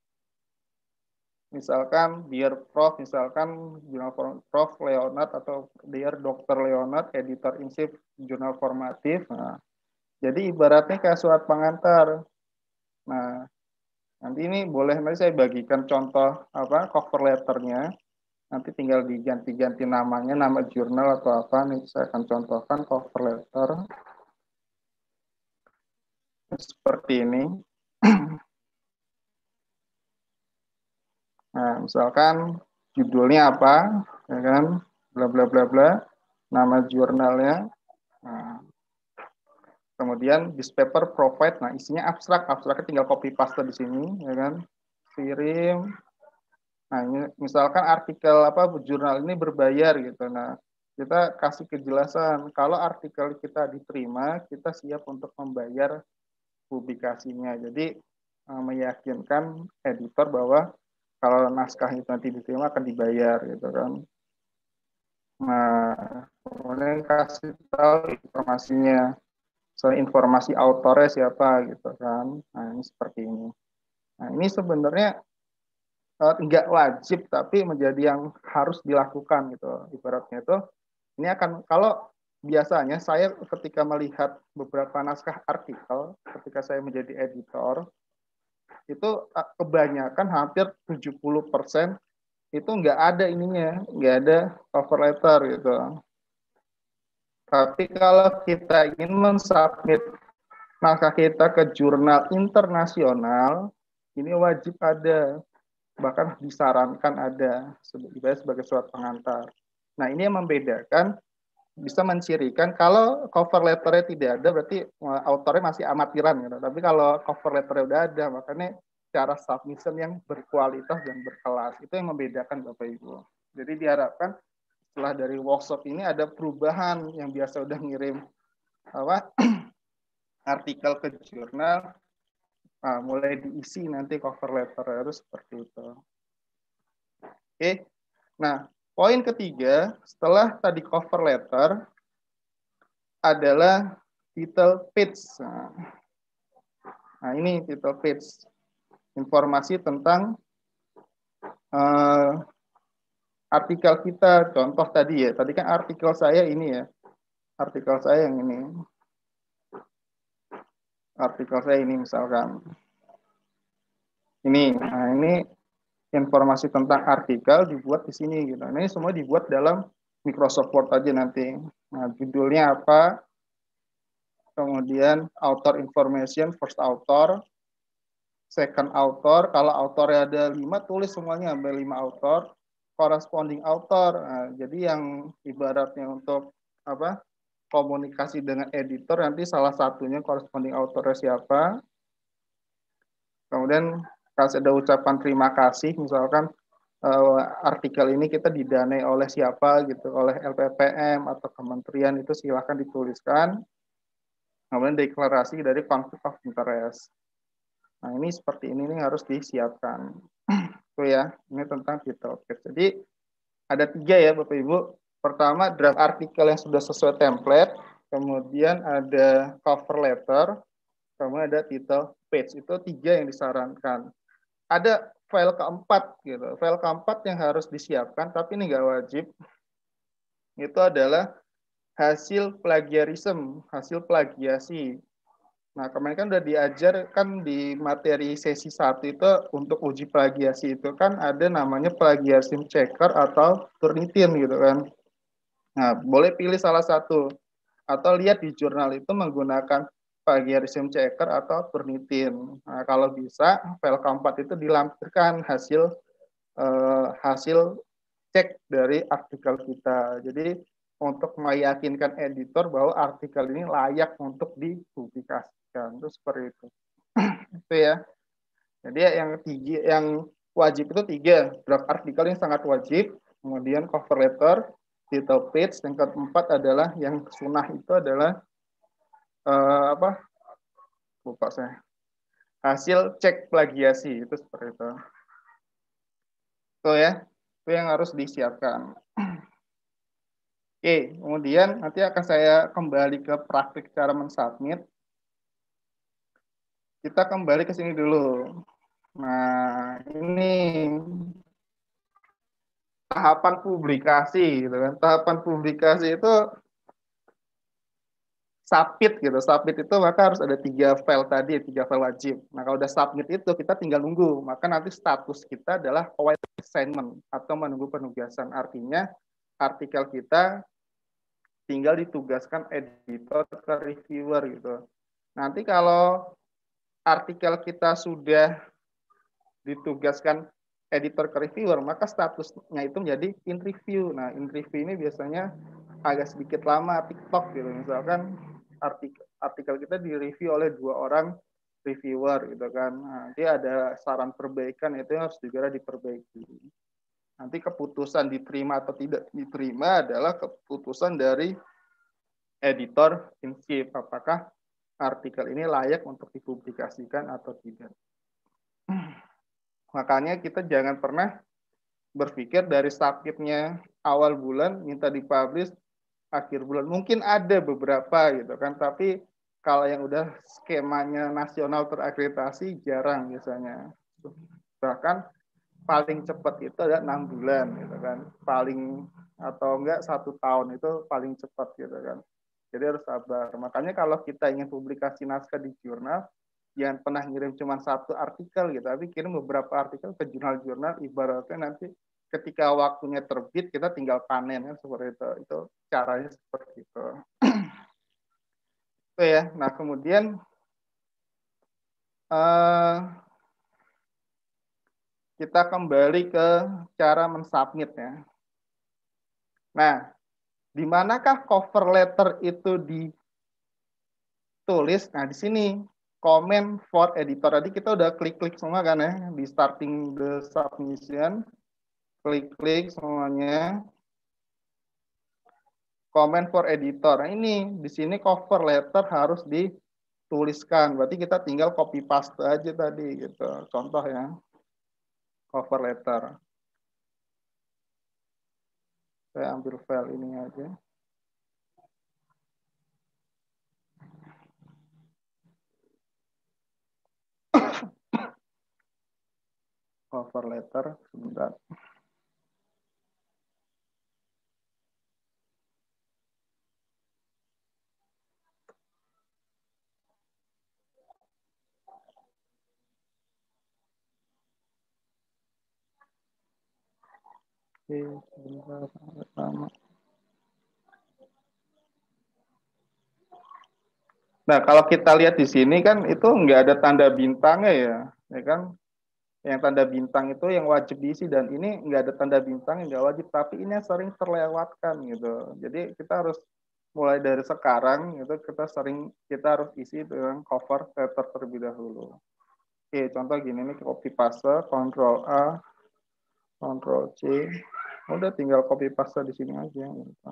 misalkan Dear Prof, misalkan Jurnal Prof Leonard atau Dear Dr. Leonard, Editor in Chief Jurnal Formatif. Nah, jadi ibaratnya kayak surat pengantar. Nah, nanti ini boleh nanti saya bagikan contoh cover letternya. Nanti tinggal diganti-ganti namanya, nama jurnal atau apa. Nih saya akan contohkan cover letter seperti ini. Nah, misalkan judulnya apa, ya kan, bla bla bla bla, nama jurnalnya. Nah, kemudian this paper provide, nah isinya abstraknya tinggal copy paste di sini, ya kan, kirim. Nah, ini misalkan artikel jurnal ini berbayar gitu. Nah, kita kasih kejelasan kalau artikel kita diterima, kita siap untuk membayar publikasinya. Jadi meyakinkan editor bahwa kalau naskah itu nanti diterima akan dibayar gitu kan. Nah, kemudian kasih tahu informasinya, soal informasi autornya siapa gitu kan. Nah, ini seperti ini. Nah, ini sebenarnya enggak wajib tapi menjadi yang harus dilakukan gitu. Ibaratnya itu ini akan, kalau biasanya saya ketika melihat beberapa naskah artikel ketika saya menjadi editor itu kebanyakan hampir 70% itu enggak ada ininya, enggak ada cover letter gitu. Tapi kalau kita ingin mensubmit naskah kita ke jurnal internasional, ini wajib ada. Bahkan disarankan ada sebagai surat pengantar. Nah, ini yang membedakan, bisa mencirikan kalau cover letternya tidak ada berarti autornya masih amatiran gitu. Tapi kalau cover letternya udah ada, makanya cara submission yang berkualitas dan berkelas itu yang membedakan Bapak Ibu. Jadi diharapkan setelah dari workshop ini ada perubahan yang biasa udah ngirim artikel ke jurnal. Nah, mulai diisi nanti cover letter harus seperti itu. Oke. Nah, poin ketiga setelah tadi cover letter adalah title page. Nah, ini title page. Informasi tentang artikel kita. Contoh tadi ya. Tadi kan artikel saya ini ya. Artikel saya yang ini. Artikel saya ini misalkan. Ini, nah ini informasi tentang artikel dibuat di sini gitu. Nah, ini semua dibuat dalam Microsoft Word aja nanti. Nah, judulnya apa? Kemudian author information, first author, second author. Kalau autornya ada 5, tulis semuanya sampai 5 author. Corresponding author. Nah, jadi yang ibaratnya untuk komunikasi dengan editor nanti salah satunya corresponding authornya siapa. Kemudian kasih ada ucapan terima kasih, misalkan artikel ini kita didanai oleh siapa gitu, oleh LPPM atau kementerian, itu silakan dituliskan. Kemudian deklarasi dari konflik of interest. Nah, ini seperti ini nih harus disiapkan. Itu ya, ini tentang title page. Jadi ada 3 ya Bapak Ibu. Pertama, draft artikel yang sudah sesuai template, kemudian ada cover letter, kemudian ada title page. Itu 3 yang disarankan. Ada file keempat gitu. File keempat yang harus disiapkan, tapi ini nggak wajib. Itu adalah hasil plagiarism, hasil plagiasi. Nah, kemarin kan udah diajarkan di materi sesi 1 itu untuk uji plagiasi itu kan ada namanya plagiarism checker atau Turnitin gitu kan. Nah, boleh pilih salah satu. Atau lihat di jurnal itu menggunakan plagiarism checker atau Turnitin. Nah, kalau bisa, file keempat itu dilampirkan hasil cek dari artikel kita. Jadi untuk meyakinkan editor bahwa artikel ini layak untuk dipublikasikan. Itu seperti itu. Itu ya. Jadi yang wajib itu 3. Draft artikel yang sangat wajib, kemudian cover letter, title page, yang keempat adalah yang sunnah itu adalah apa? Lupa saya. Hasil cek plagiasi itu seperti itu. Itu ya. Itu yang harus disiapkan. Oke, kemudian nanti akan saya kembali ke praktik cara mensubmit. Kita kembali ke sini dulu. Nah, ini tahapan publikasi gitu kan. Tahapan publikasi itu submit gitu. Submit itu maka harus ada 3 file tadi, 3 file wajib. Nah, kalau udah submit itu kita tinggal nunggu. Maka nanti status kita adalah await assignment atau menunggu penugasan. Artinya artikel kita tinggal ditugaskan editor ke reviewer gitu. Nanti kalau artikel kita sudah ditugaskan editor ke reviewer, maka statusnya itu menjadi in review. Nah, in review ini biasanya agak sedikit lama TikTok gitu. Misalkan artikel kita direview oleh 2 orang reviewer gitu kan. Nah, dia ada saran perbaikan itu yang harus segera diperbaiki. Nanti keputusan diterima atau tidak diterima adalah keputusan dari editor in chief. Apakah artikel ini layak untuk dipublikasikan atau tidak. Makanya kita jangan pernah berpikir dari submitnya awal bulan minta dipublish akhir bulan. Mungkin ada beberapa gitu kan, tapi kalau yang udah skemanya nasional terakreditasi jarang biasanya. Bahkan paling cepat itu ada 6 bulan gitu kan. Paling atau enggak 1 tahun itu paling cepat gitu kan. Jadi harus sabar. Makanya kalau kita ingin publikasi naskah di jurnal, jangan pernah ngirim cuma 1 artikel gitu, tapi kirim beberapa artikel ke jurnal-jurnal, ibaratnya nanti ketika waktunya terbit kita tinggal panen kan seperti itu. Itu caranya seperti itu. Itu ya. Nah, kemudian kita kembali ke cara mensubmit ya. Nah, di manakah cover letter itu ditulis? Nah, di sini comment for editor. Tadi kita udah klik-klik semua kan ya di starting the submission. Klik-klik semuanya. Comment for editor. Nah, ini di sini cover letter harus dituliskan. Berarti kita tinggal copy paste aja tadi gitu. Contoh ya. Cover letter. Saya ambil file ini aja. Cover letter sebentar. Oke, sebentar lama. Nah, kalau kita lihat di sini kan itu nggak ada tanda bintangnya ya kan? Yang tanda bintang itu yang wajib diisi dan ini nggak ada tanda bintang, nggak wajib, tapi ini yang sering terlewatkan gitu. Jadi kita harus mulai dari sekarang gitu kita harus isi dengan cover letter terlebih dahulu. Oke, contoh gini nih, copy paste, Ctrl A, Ctrl C, udah tinggal copy paste di sini aja. Gitu.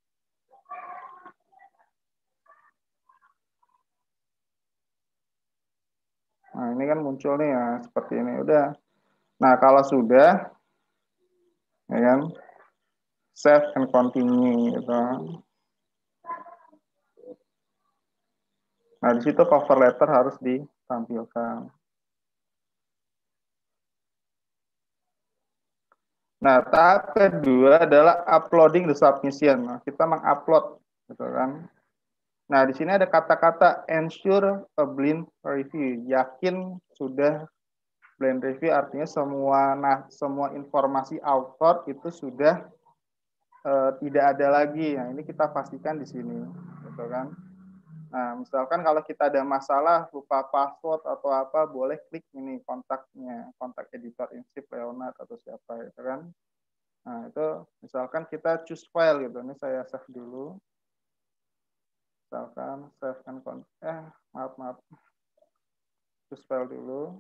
Nah, ini kan muncul nih ya, seperti ini. Udah. Nah, kalau sudah, ya kan, save and continue gitu. Nah, di situ cover letter harus ditampilkan. Nah, tahap kedua adalah uploading the submission. Nah, kita mengupload, gitu kan. Nah, di sini ada kata-kata ensure a blind review. Yakin sudah blind review, artinya semua informasi author itu sudah tidak ada lagi. Nah, ini kita pastikan di sini, gitu kan. Nah, misalkan kalau kita ada masalah lupa password atau apa, boleh klik ini kontaknya, kontak editor in-chief Leonard atau siapa, gitu kan. Nah, itu misalkan kita choose file gitu. Ini saya save dulu. Misalkan save and maaf. Choose file dulu.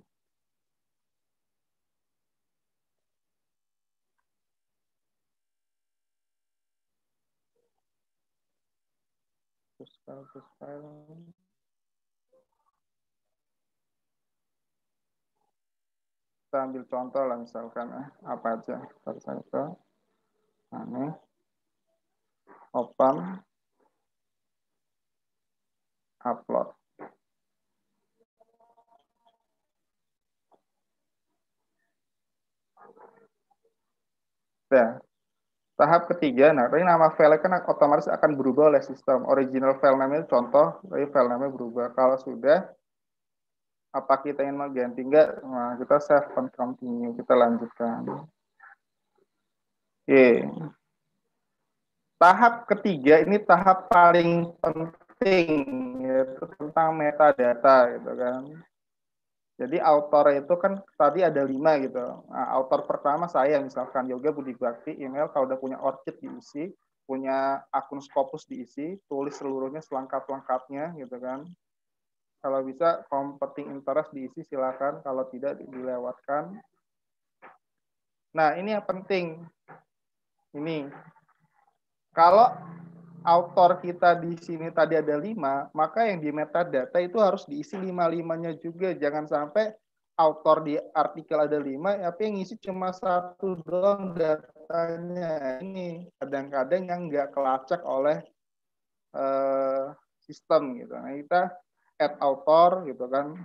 Choose file. Kita ambil contoh lah misalkan apa aja. Itu. Nah, ini open upload. Nah, tahap ketiga, nah ini nama file kan otomatis akan berubah oleh sistem. Original file name contoh, tapi file name berubah. Kalau sudah, apa kita ingin mengganti enggak? Nah, kita save and continue, kita lanjutkan. Oke. Tahap ketiga ini tahap paling penting, yaitu tentang metadata, gitu kan. Jadi author itu kan tadi ada 5 gitu. Nah, author pertama saya misalkan Yoga Budi Bakti, email kalau udah punya ORCID diisi, punya akun Scopus diisi, tulis seluruhnya selengkap-lengkapnya gitu kan. Kalau bisa competing interest diisi silakan, kalau tidak dilewatkan. Nah, ini yang penting. Ini kalau author kita di sini tadi ada 5, maka yang di metadata itu harus diisi 5-5-nya juga. Jangan sampai author di artikel ada 5, tapi yang ngisi cuma 1 doang datanya. Ini kadang-kadang yang nggak kelacak oleh sistem gitu. Nah, kita add author gitu kan.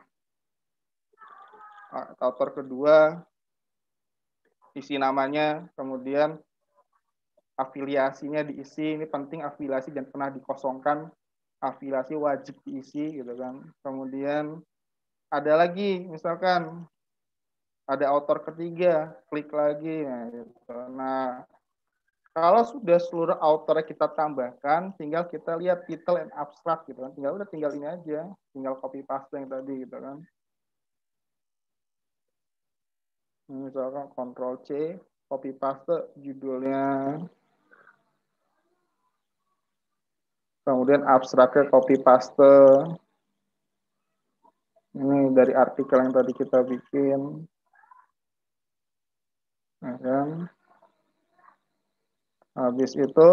Author kedua, isi namanya, kemudian afiliasinya diisi. Ini penting, afiliasi jangan pernah dikosongkan. Afiliasi wajib diisi gitu kan. Kemudian ada lagi misalkan ada author ketiga, klik lagi. Nah, gitu. Nah, kalau sudah seluruh author kita tambahkan, tinggal kita lihat title and abstract gitu kan. Tinggal ini aja, tinggal copy paste yang tadi gitu kan. Misalkan Ctrl C, copy paste judulnya. Kemudian abstraknya copy paste. Ini dari artikel yang tadi kita bikin. Nah, kan? Habis itu,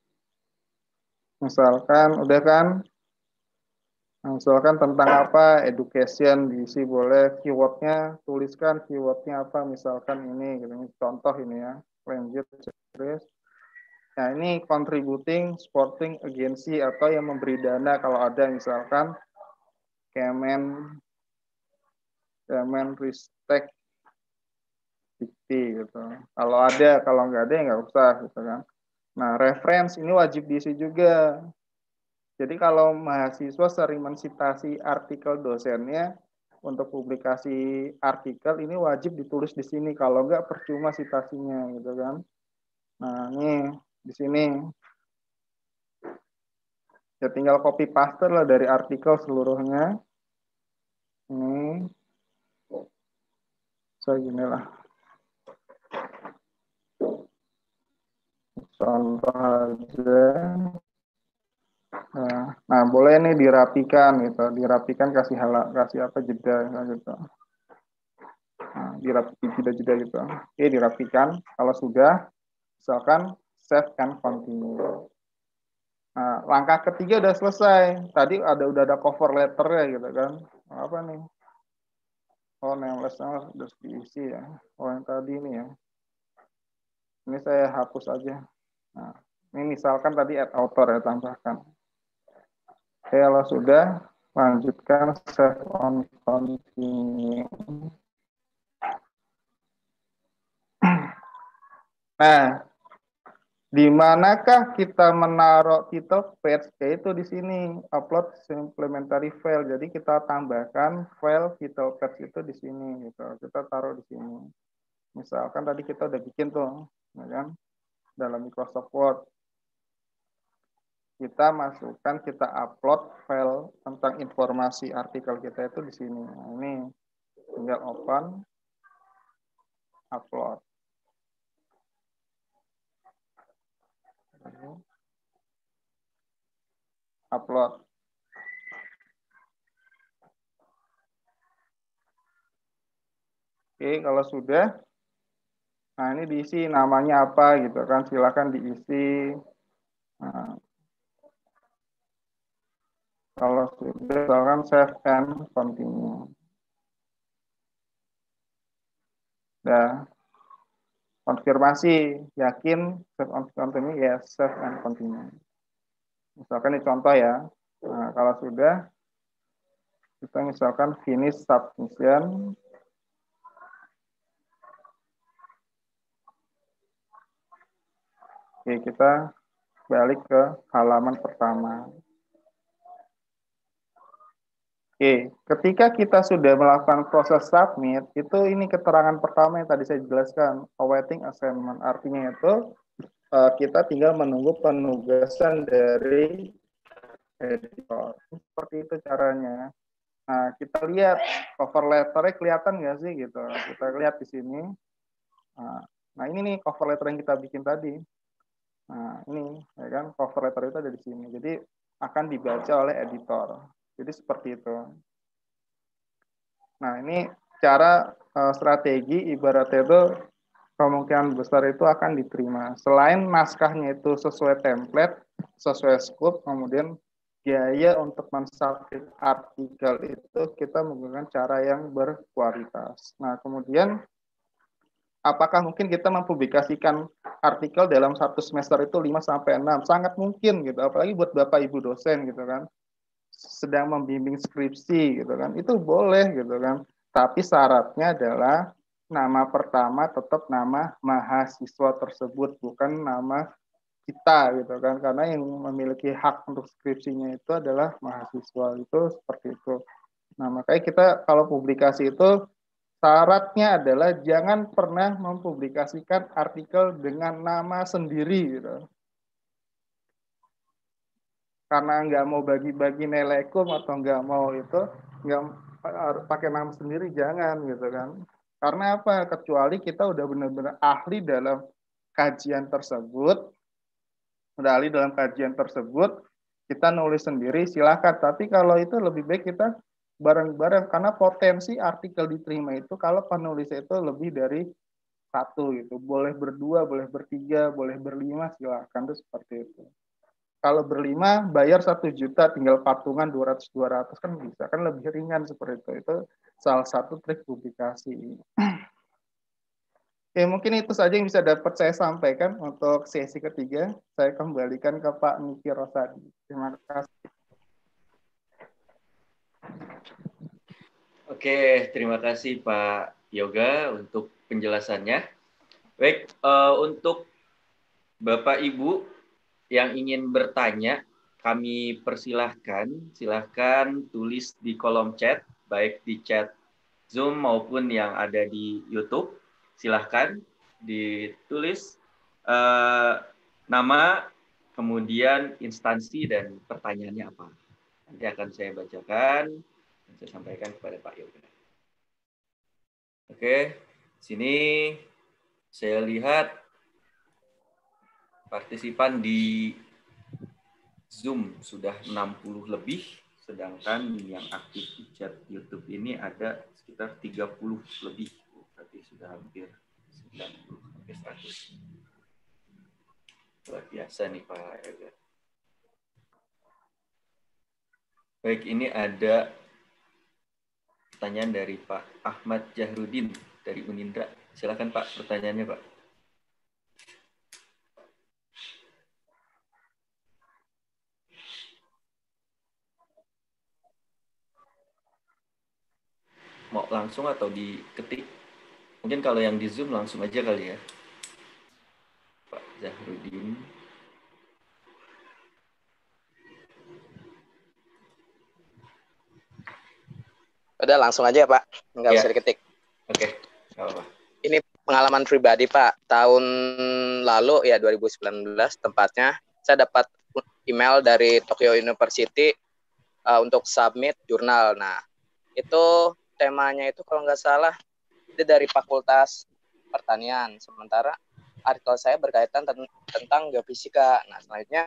misalkan, udah kan? Misalkan tentang apa, education diisi boleh, keywordnya, tuliskan keywordnya apa, misalkan ini, gitu. Contoh ini ya, lanjut terus. Nah, ini contributing, supporting agency, atau yang memberi dana kalau ada, misalkan, Kemenristek Dikti gitu. Kalau ada, kalau nggak ada ya nggak usah gitu kan. Nah, reference ini wajib diisi juga. Jadi kalau mahasiswa sering mensitasi artikel dosennya untuk publikasi artikel ini wajib ditulis di sini. Kalau nggak percuma citasinya gitu kan. Nah, ini di sini ya tinggal copy paste lah dari artikel seluruhnya. Ini saya gini lah. Contoh aja. Nah, boleh nih dirapikan gitu, dirapikan kasih apa jeda gitu. Nah, jeda gitu. Oke, dirapikan. Kalau sudah, misalkan save and continue. Nah, langkah ketiga udah selesai. Tadi udah ada cover letternya gitu kan. Apa nih? Oh, nameless-nya udah diisi ya. Oh, yang tadi ini ya. Ini saya hapus aja. Nah, ini misalkan tadi add author ya, tambahkan. Oke, kalau sudah, Lanjutkan save on continue. Nah, di manakah kita menaruh title page? Yaitu di sini upload supplementary file. Jadi kita tambahkan file title page itu di sini gitu. Kita taruh di sini. Misalkan tadi kita udah bikin tuh, ya kan? Dalam Microsoft Word. Kita masukkan, kita upload file tentang informasi artikel kita itu di sini. Nah, ini tinggal open, upload. Upload. Oke, kalau sudah, nah ini diisi namanya apa gitu kan, silakan diisi. Nah, kalau sudah, silakan save and continue. Nah, konfirmasi, yakin save and continue, ya save and continue. Misalkan ini contoh ya. Nah, kalau sudah, kita misalkan finish submission. Oke, kita balik ke halaman pertama. Oke, ketika kita sudah melakukan proses submit, itu ini keterangan pertama yang tadi saya jelaskan, awaiting assignment. Artinya itu kita tinggal menunggu penugasan dari editor. Seperti itu caranya. Nah, kita lihat cover letternya kelihatan nggak sih gitu. Kita lihat di sini. Nah, ini nih cover letter yang kita bikin tadi. Nah, ini ya kan cover letter itu ada di sini. Jadi akan dibaca oleh editor. Jadi seperti itu. Nah, ini cara strategi ibaratnya itu kemungkinan besar itu akan diterima. Selain naskahnya itu sesuai template, sesuai scope, kemudian biaya untuk mensubmit artikel itu kita menggunakan cara yang berkualitas. Nah, kemudian apakah mungkin kita mempublikasikan artikel dalam satu semester itu 5-6? Sangat mungkin gitu, apalagi buat Bapak Ibu dosen gitu kan. Sedang membimbing skripsi gitu kan. Itu boleh gitu kan. Tapi syaratnya adalah nama pertama tetap nama mahasiswa tersebut, bukan nama kita gitu kan. Karena yang memiliki hak untuk skripsinya itu adalah mahasiswa, itu seperti itu. Nah, makanya kita kalau publikasi itu syaratnya adalah jangan pernah mempublikasikan artikel dengan nama sendiri gitu. Karena nggak mau bagi-bagi nilaikum atau nggak mau itu, nggak harus pakai nama sendiri, jangan gitu kan. Karena apa? Kecuali kita udah benar-benar ahli dalam kajian tersebut, kita nulis sendiri silakan. Tapi kalau itu lebih baik kita bareng-bareng, karena potensi artikel diterima itu kalau penulisnya itu lebih dari satu gitu. Boleh berdua, boleh bertiga, boleh berlima, silakan, itu seperti itu. Kalau berlima bayar 1 juta, tinggal patungan 200 kan bisa, kan lebih ringan seperti itu. Itu salah satu trik publikasi. Oke, mungkin itu saja yang bisa dapat saya sampaikan untuk sesi ketiga. Saya kembalikan ke Pak Niki Rosadi. Terima kasih. Oke, terima kasih Pak Yoga untuk penjelasannya. Baik, untuk Bapak Ibu yang ingin bertanya, kami persilahkan, silahkan tulis di kolom chat, baik di chat Zoom maupun yang ada di YouTube. Silahkan ditulis nama, kemudian instansi dan pertanyaannya apa. Nanti akan saya bacakan dan saya sampaikan kepada Pak Yoga. Oke, sini saya lihat partisipan di Zoom sudah 60 lebih, sedangkan yang aktif di chat YouTube ini ada sekitar 30 lebih. Berarti sudah hampir 90, hampir 100. Luar biasa nih Pak Yoga. Baik, ini ada pertanyaan dari Pak Ahmad Jahrudin dari Unindra. Silakan Pak, pertanyaannya Pak. mau langsung atau diketik? Mungkin kalau yang di Zoom langsung aja kali ya. Pak Zahrudin. Udah langsung aja Pak, nggak Ya. usah diketik. Oke, nggak apa-apa. Ini pengalaman pribadi Pak, tahun lalu ya 2019 tempatnya, saya dapat email dari Tokyo University untuk submit jurnal. Nah, itu temanya itu kalau nggak salah itu dari Fakultas Pertanian. Sementara artikel saya berkaitan tentang geofisika. Nah, selanjutnya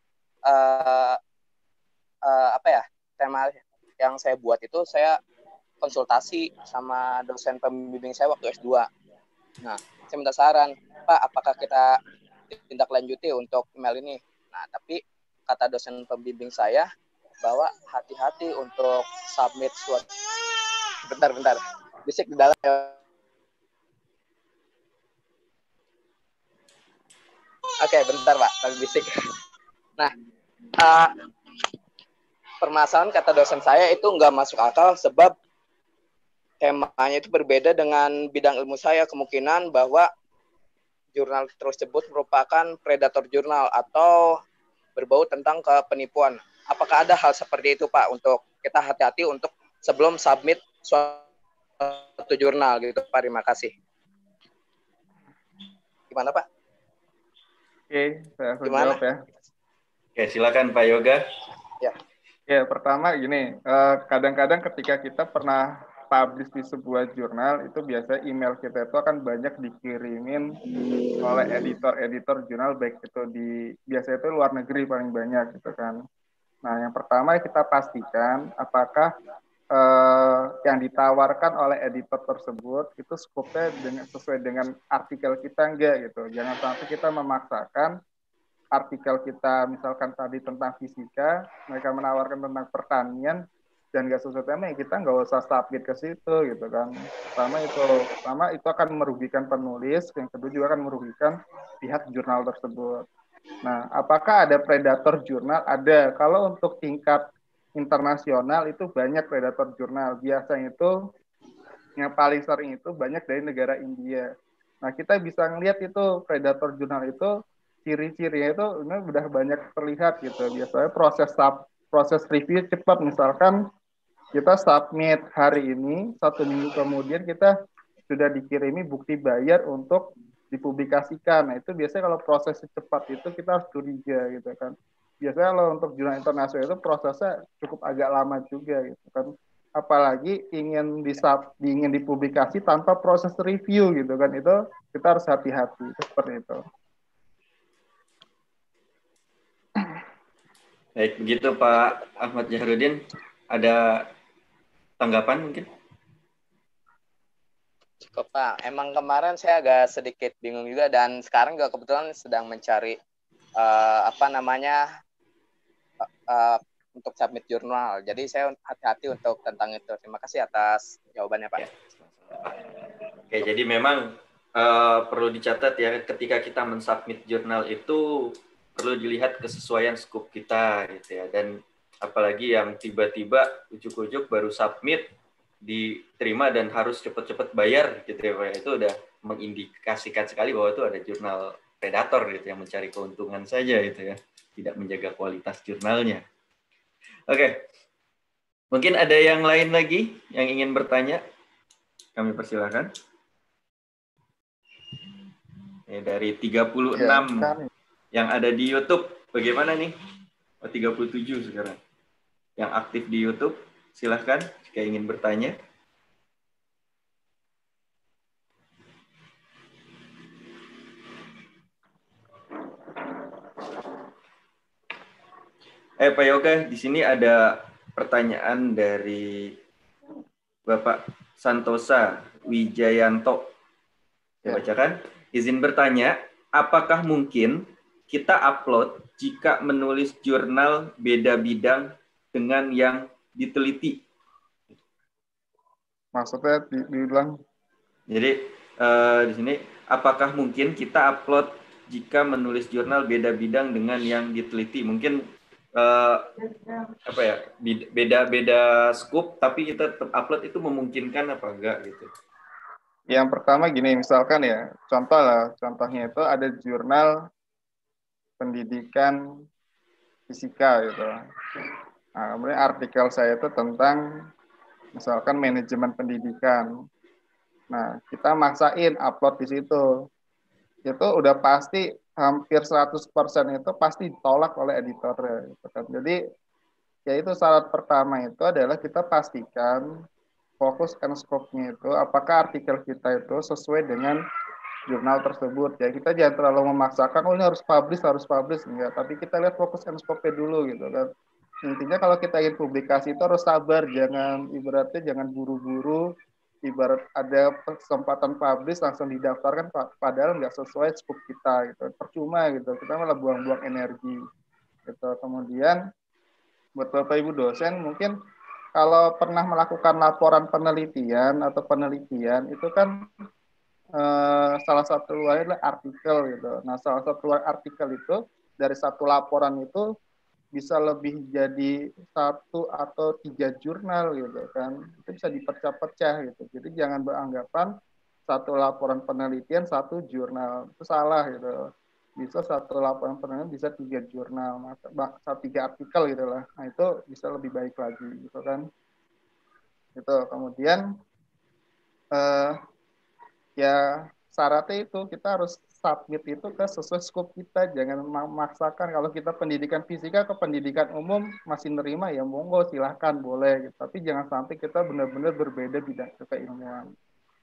apa ya, tema yang saya buat itu saya konsultasi sama dosen pembimbing saya waktu S2. Nah, saya minta saran, Pak, apakah kita tindak lanjuti untuk email ini? Nah, tapi kata dosen pembimbing saya bahwa hati-hati untuk submit suatu. Bentar. Bisik di dalam. Oke, bentar Pak, tapi bisik. Nah, permasalahan kata dosen saya itu nggak masuk akal sebab temanya itu berbeda dengan bidang ilmu saya. Kemungkinan bahwa jurnal tersebut merupakan predator jurnal atau berbau tentang penipuan. Apakah ada hal seperti itu Pak untuk kita hati-hati untuk sebelum submit suatu jurnal gitu Pak? Terima kasih. Gimana Pak? Oke, saya akan Gimana? jawab ya. Oke, silakan Pak Yoga. Ya, pertama gini, kadang-kadang ketika kita pernah publish di sebuah jurnal, itu biasanya email kita itu akan banyak dikirimin oleh editor-editor jurnal, baik itu biasanya itu luar negeri paling banyak gitu kan. Nah, yang pertama kita pastikan apakah yang ditawarkan oleh editor tersebut itu skopnya sesuai dengan artikel kita enggak gitu. Jangan sampai kita memaksakan artikel kita misalkan tadi tentang fisika, mereka menawarkan tentang pertanian dan nggak sesuai tema, ya kita nggak usah submit ke situ gitu kan. Pertama itu akan merugikan penulis, yang kedua juga akan merugikan pihak jurnal tersebut. Nah, apakah ada predator jurnal? Ada. Kalau untuk tingkat internasional itu banyak predator jurnal. Biasanya itu yang paling sering itu banyak dari negara India. Nah, kita bisa ngelihat itu predator jurnal itu ciri-cirinya itu ini udah banyak terlihat gitu. Biasanya proses review cepat. Misalkan kita submit hari ini, 1 minggu kemudian kita sudah dikirimi bukti bayar untuk dipublikasikan. Nah, itu biasanya kalau proses cepat itu kita harus curiga gitu kan. Biasanya kalau untuk jurnal internasional itu prosesnya cukup agak lama juga gitu kan. Apalagi ingin dipublikasi tanpa proses review gitu kan, itu kita harus hati-hati seperti itu. Baik, begitu Pak Ahmad Zahrudin. Ada tanggapan mungkin? Cukup Pak. Emang kemarin saya agak sedikit bingung juga dan sekarang juga kebetulan sedang mencari untuk submit jurnal. Jadi saya hati-hati untuk tentang itu. Terima kasih atas jawabannya Pak. Ya. Oke, jadi memang perlu dicatat ya, ketika kita mensubmit jurnal itu perlu dilihat kesesuaian skop kita gitu ya. Dan apalagi yang tiba-tiba ujuk-ujuk baru submit diterima dan harus cepat-cepat bayar gitu ya Pak. Itu udah mengindikasikan sekali bahwa itu ada jurnal predator gitu yang mencari keuntungan saja gitu ya. Tidak menjaga kualitas jurnalnya. Oke. Mungkin ada yang lain lagi yang ingin bertanya? Kami persilakan. Dari 36 yang ada di YouTube, bagaimana nih? 37 sekarang. Yang aktif di YouTube, silahkan jika ingin bertanya. Pak Yoga, di sini ada pertanyaan dari Bapak Santosa Wijayanto. Saya bacakan. Izin bertanya, apakah mungkin kita upload jika menulis jurnal beda bidang dengan yang diteliti? Maksudnya diulang? Jadi di sini, apakah mungkin kita upload jika menulis jurnal beda bidang dengan yang diteliti? Mungkin apa ya, beda scoop tapi kita tetap upload, itu memungkinkan apa enggak gitu? Yang pertama gini, misalkan ya, contohnya itu ada jurnal pendidikan fisika gitu. Nah, kemudian artikel saya itu tentang misalkan manajemen pendidikan. Nah, kita maksain upload di situ. Itu udah pasti hampir 100% itu pasti ditolak oleh editornya. Gitu kan. Jadi, ya itu syarat pertama itu adalah kita pastikan fokus and scope-nya itu apakah artikel kita itu sesuai dengan jurnal tersebut. Ya kita jangan terlalu memaksakan oh ini harus publish enggak, tapi kita lihat fokus and scope-nya dulu gitu kan. Intinya kalau kita ingin publikasi itu harus sabar, ibaratnya jangan buru-buru, ibarat ada kesempatan publish langsung didaftarkan padahal nggak sesuai scope kita gitu. Percuma gitu. Kita malah buang-buang energi gitu. Kemudian buat Bapak Ibu dosen mungkin kalau pernah melakukan laporan penelitian itu kan salah satu adalah artikel gitu. Nah, salah satu artikel itu dari satu laporan itu bisa lebih jadi 1 atau 3 jurnal gitu kan. Itu bisa dipecah-pecah gitu. Jadi jangan beranggapan satu laporan penelitian 1 jurnal. Itu salah gitu. Bisa satu laporan penelitian bisa 3 jurnal, 3 artikel gitu lah. Nah, itu bisa lebih baik lagi gitu kan. Gitu. Kemudian ya syaratnya itu kita harus submit itu ke sesuai scope kita, jangan memaksakan. Kalau kita pendidikan fisika ke pendidikan umum masih nerima ya monggo silahkan boleh gitu. Tapi jangan sampai kita benar-benar berbeda bidang keilmuan.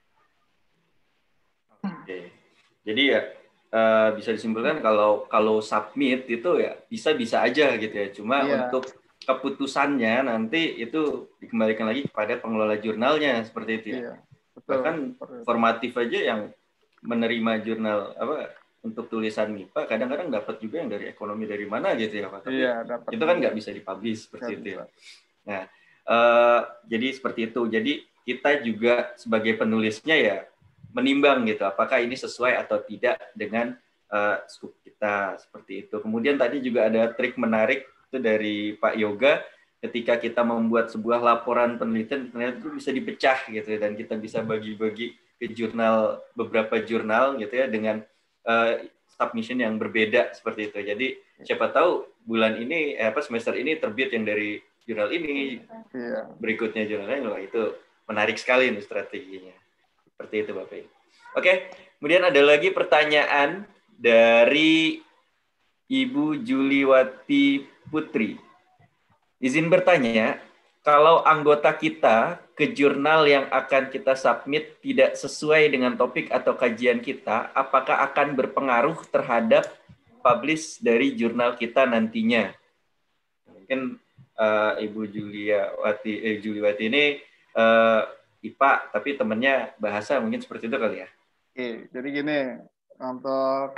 Oke. Jadi ya bisa disimpulkan kalau submit itu ya bisa aja gitu ya. Cuma untuk keputusannya nanti itu dikembalikan lagi kepada pengelola jurnalnya seperti itu ya. Iya, betul. Bahkan formatif aja yang menerima jurnal untuk tulisan MIPA kadang-kadang dapat juga yang dari ekonomi dari mana gitu ya Pak. Tapi itu kan nggak bisa dipublish seperti itu ya. Nah, jadi seperti itu. Jadi kita juga sebagai penulisnya ya menimbang gitu apakah ini sesuai atau tidak dengan scope kita seperti itu. Kemudian tadi juga ada trik menarik itu dari Pak Yoga, ketika kita membuat sebuah laporan penelitian ternyata itu bisa dipecah gitu dan kita bisa bagi-bagi ke jurnal, beberapa jurnal gitu ya dengan submission yang berbeda seperti itu. Jadi siapa tahu bulan ini semester ini terbit yang dari jurnal ini, berikutnya jurnal lain. Itu menarik sekali nih strateginya. Seperti itu Bapak Ibu. Oke, kemudian ada lagi pertanyaan dari Ibu Juliwati Putri. Izin bertanya, kalau anggota kita ke jurnal yang akan kita submit tidak sesuai dengan topik atau kajian kita, apakah akan berpengaruh terhadap publish dari jurnal kita nantinya? Mungkin Ibu Juliwati ini IPA, tapi temannya bahasa, mungkin seperti itu kali ya? Oke, jadi gini, untuk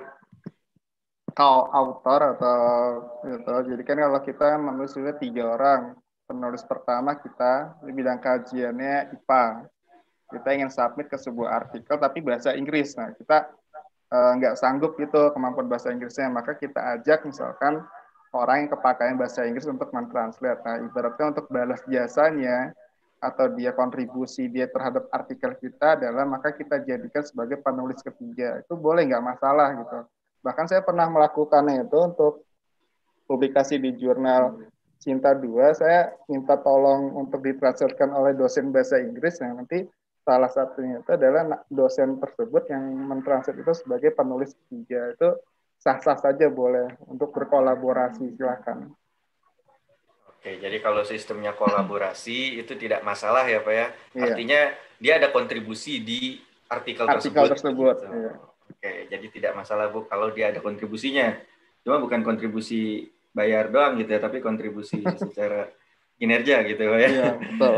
author atau gitu, jadi kan kalau kita menulis juga 3 orang. Penulis pertama kita di bidang kajiannya IPA. Kita ingin submit ke sebuah artikel tapi bahasa Inggris. Nah, kita nggak sanggup gitu kemampuan bahasa Inggrisnya, maka kita ajak misalkan orang yang kepakaian bahasa Inggris untuk mentranslate. Nah, ibaratnya untuk balas jasanya atau dia kontribusi dia terhadap artikel kita adalah maka kita jadikan sebagai penulis ketiga. Itu boleh, nggak masalah gitu. Bahkan saya pernah melakukannya itu untuk publikasi di jurnal Cinta 2, saya minta tolong untuk ditranslatekan oleh dosen bahasa Inggris yang nanti salah satunya itu adalah dosen tersebut yang mentranslate itu sebagai penulis ketiga. Itu sah-sah saja boleh untuk berkolaborasi, silakan. Oke, jadi kalau sistemnya kolaborasi itu tidak masalah ya Pak ya? Artinya dia ada kontribusi di artikel tersebut. Gitu. Iya. Oke, jadi tidak masalah Bu kalau dia ada kontribusinya. Cuma bukan kontribusi bayar doang gitu ya, tapi kontribusi secara kinerja gitu ya. Iya, betul.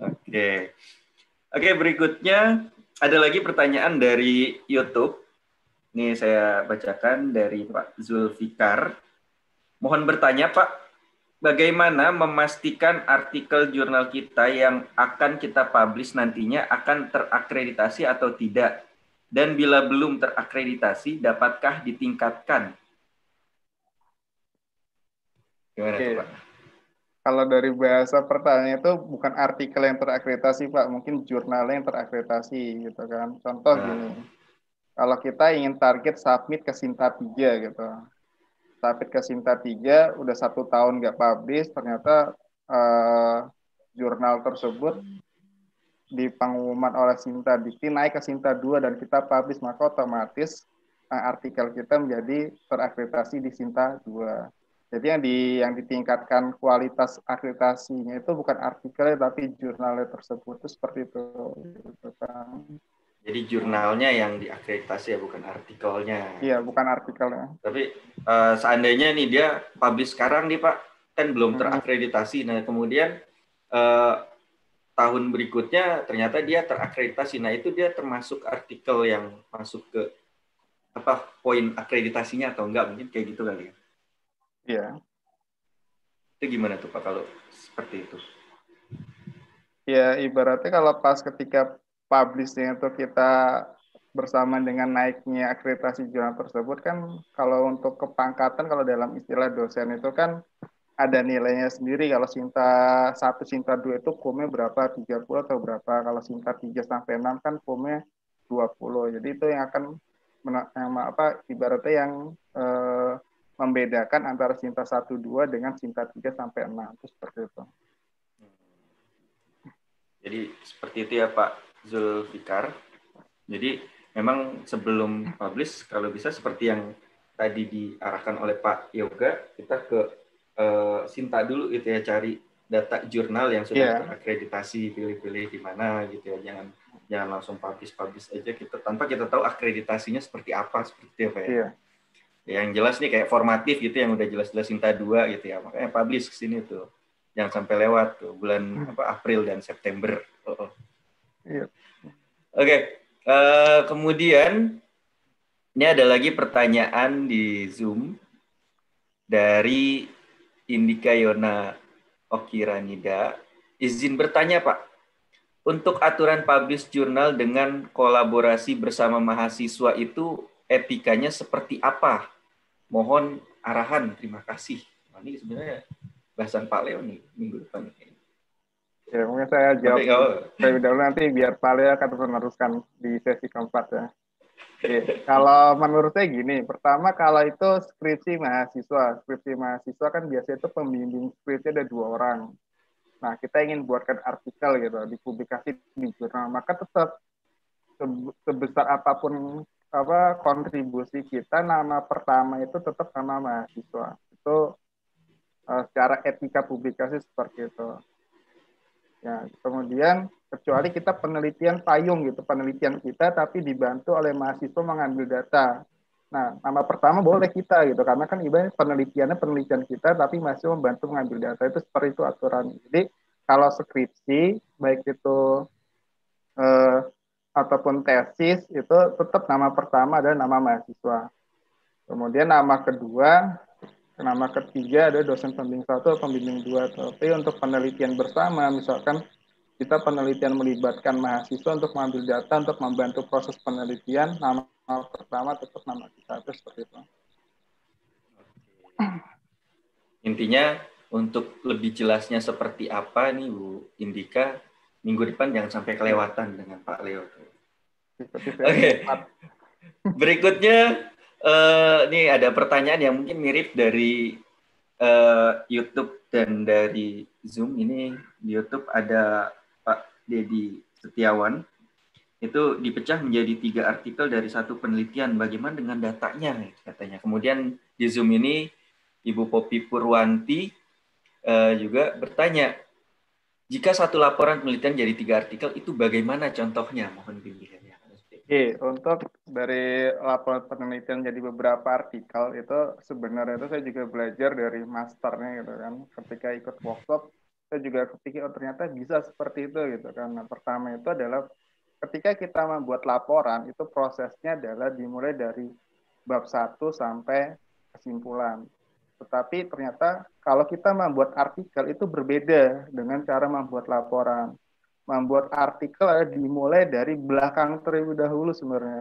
Oke, berikutnya ada lagi pertanyaan dari YouTube. Ini saya bacakan dari Pak Zulfikar. Mohon bertanya Pak, bagaimana memastikan artikel jurnal kita yang akan kita publish nantinya akan terakreditasi atau tidak? Dan bila belum terakreditasi, dapatkah ditingkatkan? Gimana tuh, Oke. Pak? Kalau dari bahasa pertanyaan itu bukan artikel yang terakreditasi, Pak, mungkin jurnal yang terakreditasi gitu kan. Contoh Nah, gini, kalau kita ingin target submit ke Sinta 3 gitu. Submit ke Sinta 3, udah 1 tahun nggak publish, ternyata jurnal tersebut di pengumuman oleh Sinta Dikti naik ke Sinta 2 dan kita publish, maka otomatis artikel kita menjadi terakreditasi di Sinta 2. Jadi yang ditingkatkan kualitas akreditasinya itu bukan artikelnya tapi jurnalnya tersebut, itu seperti itu. Gitu kan. jadi jurnalnya yang diakreditasi ya, bukan artikelnya. Iya, bukan artikelnya. Tapi seandainya nih dia publish sekarang nih Pak, kan belum terakreditasi. Nah kemudian tahun berikutnya ternyata dia terakreditasi. Nah itu dia termasuk artikel yang masuk ke apa poin akreditasinya atau enggak? Mungkin kayak gitu kali ya. Iya. Itu gimana tuh Pak kalau seperti itu? Ya ibaratnya kalau pas ketika publishnya itu kita bersama dengan naiknya akreditasi jurnal tersebut kan, kalau untuk kepangkatan, kalau dalam istilah dosen itu kan ada nilainya sendiri. Kalau Sinta 1, Sinta 2 itu POM-nya berapa, 30 atau berapa. Kalau Sinta 3 sampai 6 kan POM-nya 20. Jadi itu yang akan ibaratnya yang membedakan antara Sinta 1, 2 dengan Sinta 3 sampai 6. Itu seperti itu. Jadi seperti itu ya Pak Zulfikar. Jadi memang sebelum publish kalau bisa seperti yang tadi diarahkan oleh Pak Yoga, kita ke Sinta dulu gitu ya, cari data jurnal yang sudah terakreditasi, pilih-pilih di mana gitu ya. Jangan langsung publish aja kita tanpa kita tahu akreditasinya seperti apa, seperti apa ya. Iya. Yang jelas nih kayak formatif gitu yang udah jelas-jelas Sinta 2 gitu ya. Makanya publish ke sini tuh. Jangan sampai lewat tuh bulan April dan September. Iya. Oke. Kemudian ini ada lagi pertanyaan di Zoom dari Indika Yona Okiranida. Izin bertanya Pak, untuk aturan publish jurnal dengan kolaborasi bersama mahasiswa itu etikanya seperti apa? Mohon arahan, terima kasih. Nah, ini sebenarnya bahasan Pak Leo nih minggu depan. Ya, mungkin saya jawab terlebih dahulu, nanti biar Pak Leo akan meneruskan di sesi keempat ya. Oke. Kalau menurut saya gini, pertama kalau itu skripsi mahasiswa kan biasanya itu pembimbing skripsi ada 2 orang. Nah, kita ingin buatkan artikel gitu, dipublikasi di jurnal, maka tetap sebesar apapun kontribusi kita, nama pertama itu tetap nama mahasiswa. Itu secara etika publikasi seperti itu. Ya, kemudian kecuali kita penelitian payung gitu, penelitian kita tapi dibantu oleh mahasiswa mengambil data. Nah, nama pertama boleh kita gitu, karena kan ibaratnya penelitian kita tapi mahasiswa membantu mengambil data, itu seperti itu aturan. Jadi kalau skripsi baik itu ataupun tesis itu tetap nama pertama adalah nama mahasiswa. Kemudian nama ketiga ada dosen pembimbing 1 atau pembimbing 2. Tapi untuk penelitian bersama, misalkan kita penelitian melibatkan mahasiswa untuk mengambil data, untuk membantu proses penelitian, nama pertama tetap nama kita. Itu seperti itu. Intinya untuk lebih jelasnya seperti apa nih Bu Indika, minggu depan jangan sampai kelewatan dengan Pak Leo. Oke. Berikutnya ini ada pertanyaan yang mungkin mirip dari YouTube dan dari Zoom. Ini di YouTube ada Pak Dedi Setiawan. Itu dipecah menjadi 3 artikel dari 1 penelitian. Bagaimana dengan datanya katanya. Kemudian di Zoom ini Ibu Popi Purwanti juga bertanya, jika 1 laporan penelitian jadi 3 artikel, itu bagaimana contohnya? Mohon bimbingannya. Oke, untuk dari laporan penelitian jadi beberapa artikel itu sebenarnya itu saya juga belajar dari masternya gitu kan. Ketika ikut workshop, saya juga kepikir ternyata bisa seperti itu gitu kan. Nah, pertama itu adalah ketika kita membuat laporan itu prosesnya adalah dimulai dari bab 1 sampai kesimpulan. Tetapi ternyata kalau kita membuat artikel itu berbeda dengan cara membuat laporan. Membuat artikel dimulai dari belakang terlebih dahulu sebenarnya.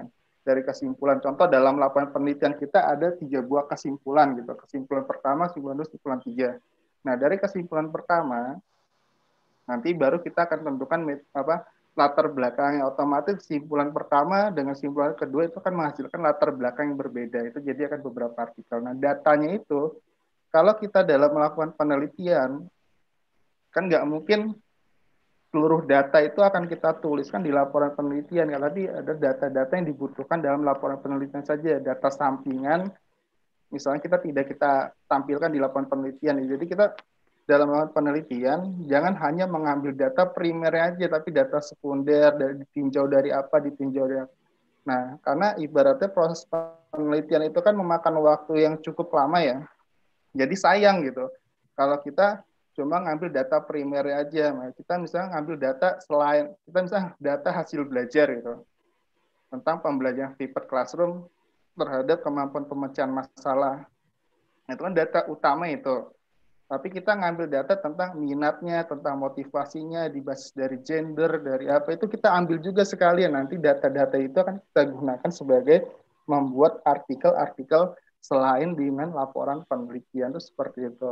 dari kesimpulan. Contoh dalam laporan penelitian kita ada 3 buah kesimpulan gitu. Kesimpulan pertama, kesimpulan 2, kesimpulan 3. Nah, dari kesimpulan pertama nanti baru kita akan tentukan latar belakangnya. Otomatis kesimpulan pertama dengan kesimpulan kedua itu akan menghasilkan latar belakang yang berbeda. Itu jadi akan beberapa artikel. Nah, datanya itu kalau kita dalam melakukan penelitian kan nggak mungkin seluruh data itu akan kita tuliskan di laporan penelitian, tapi ada data-data yang dibutuhkan dalam laporan penelitian saja, data sampingan, misalnya kita tampilkan di laporan penelitian. Jadi kita dalam melakukan penelitian, jangan hanya mengambil data primer aja, tapi data sekunder, ditinjau dari apa. Nah, karena ibaratnya proses penelitian itu kan memakan waktu yang cukup lama ya, jadi sayang gitu. Kalau kita cuma ngambil data primer aja, nah, kita misalnya ngambil data data hasil belajar gitu, tentang pembelajaran flipped classroom terhadap kemampuan pemecahan masalah. Nah, itu kan data utama itu. Tapi kita ngambil data tentang minatnya, tentang motivasinya, di basis dari gender, dari apa, itu kita ambil juga sekalian. Nanti data-data itu akan kita gunakan sebagai membuat artikel-artikel selain dengan laporan penelitian, itu seperti itu.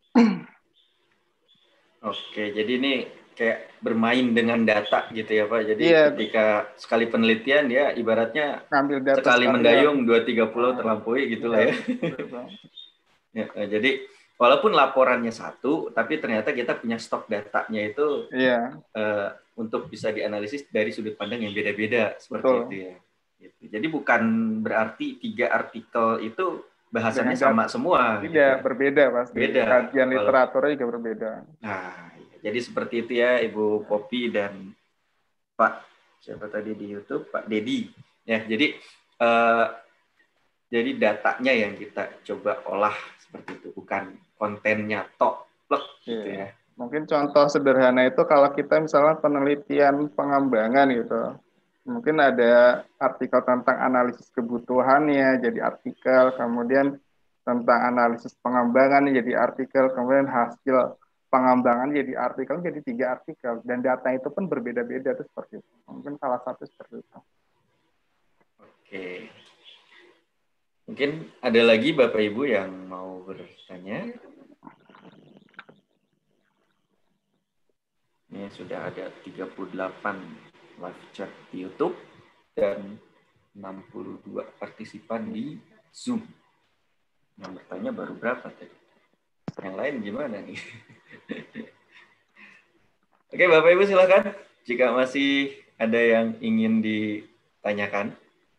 Oke, jadi ini kayak bermain dengan data gitu ya Pak. Jadi ketika sekali penelitian dia ibaratnya ngambil data sekali mendayung 2-3 pulau terlampaui gitu lah ya. Ya. Jadi walaupun laporannya satu, tapi ternyata kita punya stok datanya itu untuk bisa dianalisis dari sudut pandang yang beda-beda seperti itu ya. Gitu. Jadi bukan berarti 3 artikel itu bahasannya sama semua. Tidak, gitu. Berbeda pasti. Beda. Kajian literaturnya juga berbeda. Nah, jadi seperti itu ya Ibu Poppy dan Pak siapa tadi di YouTube, Pak Dedi. Ya, jadi datanya yang kita coba olah seperti itu, bukan kontennya tok gitu ya. Mungkin contoh sederhana itu kalau kita misalnya penelitian pengembangan gitu. Mungkin ada artikel tentang analisis kebutuhannya jadi artikel, kemudian tentang analisis pengembangan jadi artikel, kemudian hasil pengembangan jadi artikel, jadi 3 artikel, dan data itu pun berbeda-beda itu seperti itu. Mungkin salah satu seperti itu. Oke. Mungkin ada lagi Bapak Ibu yang mau bertanya? Ini sudah ada 38 live chat di YouTube dan 62 partisipan di Zoom. Yang bertanya baru berapa tadi? Yang lain gimana nih? Oke, Bapak Ibu silakan jika masih ada yang ingin ditanyakan.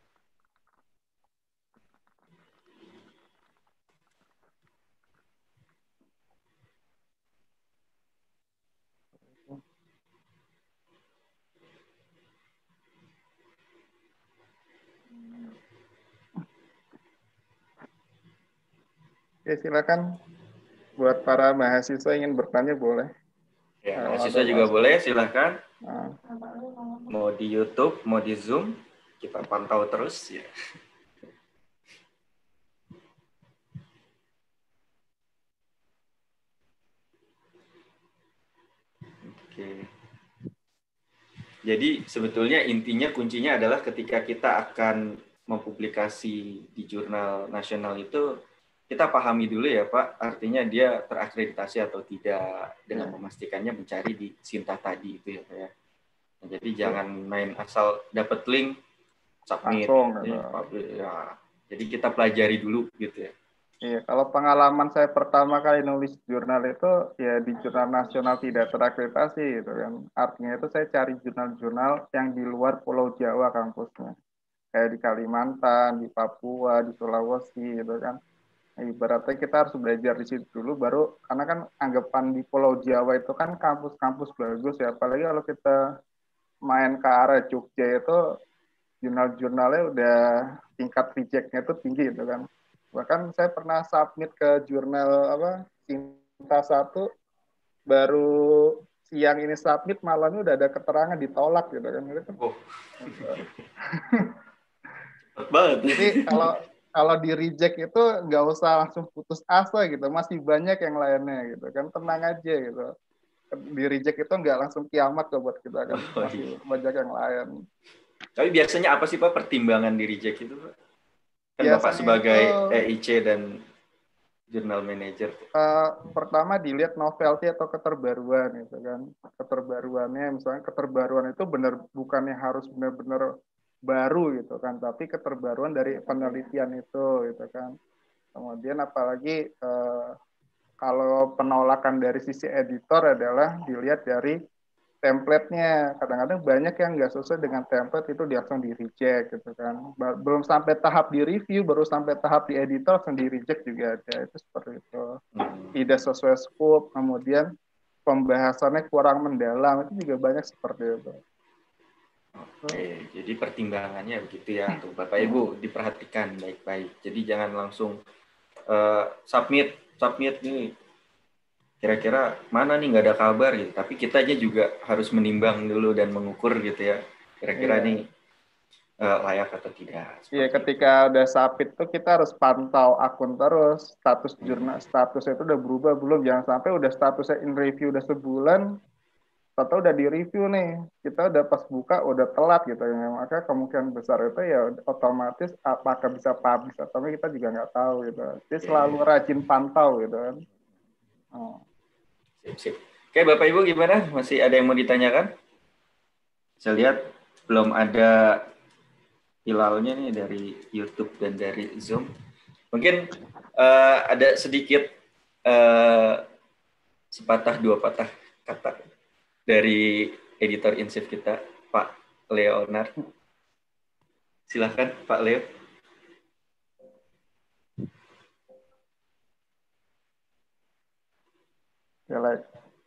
Oke, silakan buat para mahasiswa ingin bertanya boleh. Ya, mahasiswa juga boleh, silakan. Mau di YouTube, mau di Zoom, kita pantau terus ya. Oke. Jadi sebetulnya intinya kuncinya adalah ketika kita akan mempublikasi di jurnal nasional itu, kita pahami dulu ya Pak, artinya dia terakreditasi atau tidak, dengan memastikannya mencari di Sinta tadi itu ya Pak ya. Nah, jadi jangan main asal dapat link, submit. Ya. Jadi kita pelajari dulu gitu ya. Iya, kalau pengalaman saya pertama kali nulis jurnal itu ya di jurnal nasional tidak terakreditasi gitu kan. Artinya itu saya cari jurnal-jurnal yang di luar Pulau Jawa kampusnya. Kayak di Kalimantan, di Papua, di Sulawesi gitu kan. Ibaratnya kita harus belajar di situ dulu baru, karena kan anggapan di Pulau Jawa itu kan kampus-kampus bagus ya, apalagi kalau kita main ke arah Jogja itu jurnal-jurnalnya udah tingkat reject-nya itu tinggi gitu kan. Bahkan saya pernah submit ke jurnal Sinta 1, baru siang ini submit, malamnya udah ada keterangan ditolak gitu kan. Banget. Jadi kalau di reject itu nggak usah langsung putus asa gitu, masih banyak yang lainnya gitu kan, tenang aja gitu. Di reject itu nggak langsung kiamat kok buat kita kan, masih banyak yang lain. Tapi biasanya apa sih Pak pertimbangan di reject itu Pak? Kan Bapak Biasanya sebagai itu EIC dan jurnal manager. pertama dilihat novelty atau keterbaruan gitu kan. Keterbaruannya misalnya keterbaruan itu bukannya harus benar-benar baru gitu kan, tapi keterbaruan dari penelitian itu gitu kan. Kemudian apalagi kalau penolakan dari sisi editor adalah dilihat dari template-nya. Kadang-kadang banyak yang nggak sesuai dengan template itu langsung di-reject gitu kan. Belum sampai tahap di-review, baru sampai tahap di editor langsung di-reject juga ada. Itu seperti itu. Tidak sesuai scope, kemudian pembahasannya kurang mendalam, itu juga banyak seperti itu. Oke, jadi pertimbangannya begitu ya, tuh Bapak Ibu diperhatikan baik-baik. Jadi jangan langsung submit nih. Kira-kira mana nih nggak ada kabar gitu. Tapi kita aja juga harus menimbang dulu dan mengukur gitu ya. Kira-kira nih layak atau tidak. Iya, ketika udah submit tuh kita harus pantau akun terus, status jurnal, statusnya itu udah berubah belum, jangan sampai udah statusnya in review udah sebulan, atau udah di review nih, kita udah pas buka udah telat gitu ya, maka kemungkinan besar itu ya otomatis apakah bisa publish atau kita juga nggak tahu gitu. Jadi selalu rajin pantau gitu kan. Sip. Oke, Bapak Ibu gimana? Masih ada yang mau ditanyakan? Saya lihat belum ada hilalnya nih dari YouTube dan dari Zoom. Mungkin ada sedikit sepatah dua patah kata dari editor insif kita, Pak Leonard. Silakan, Pak Leo. Jelek.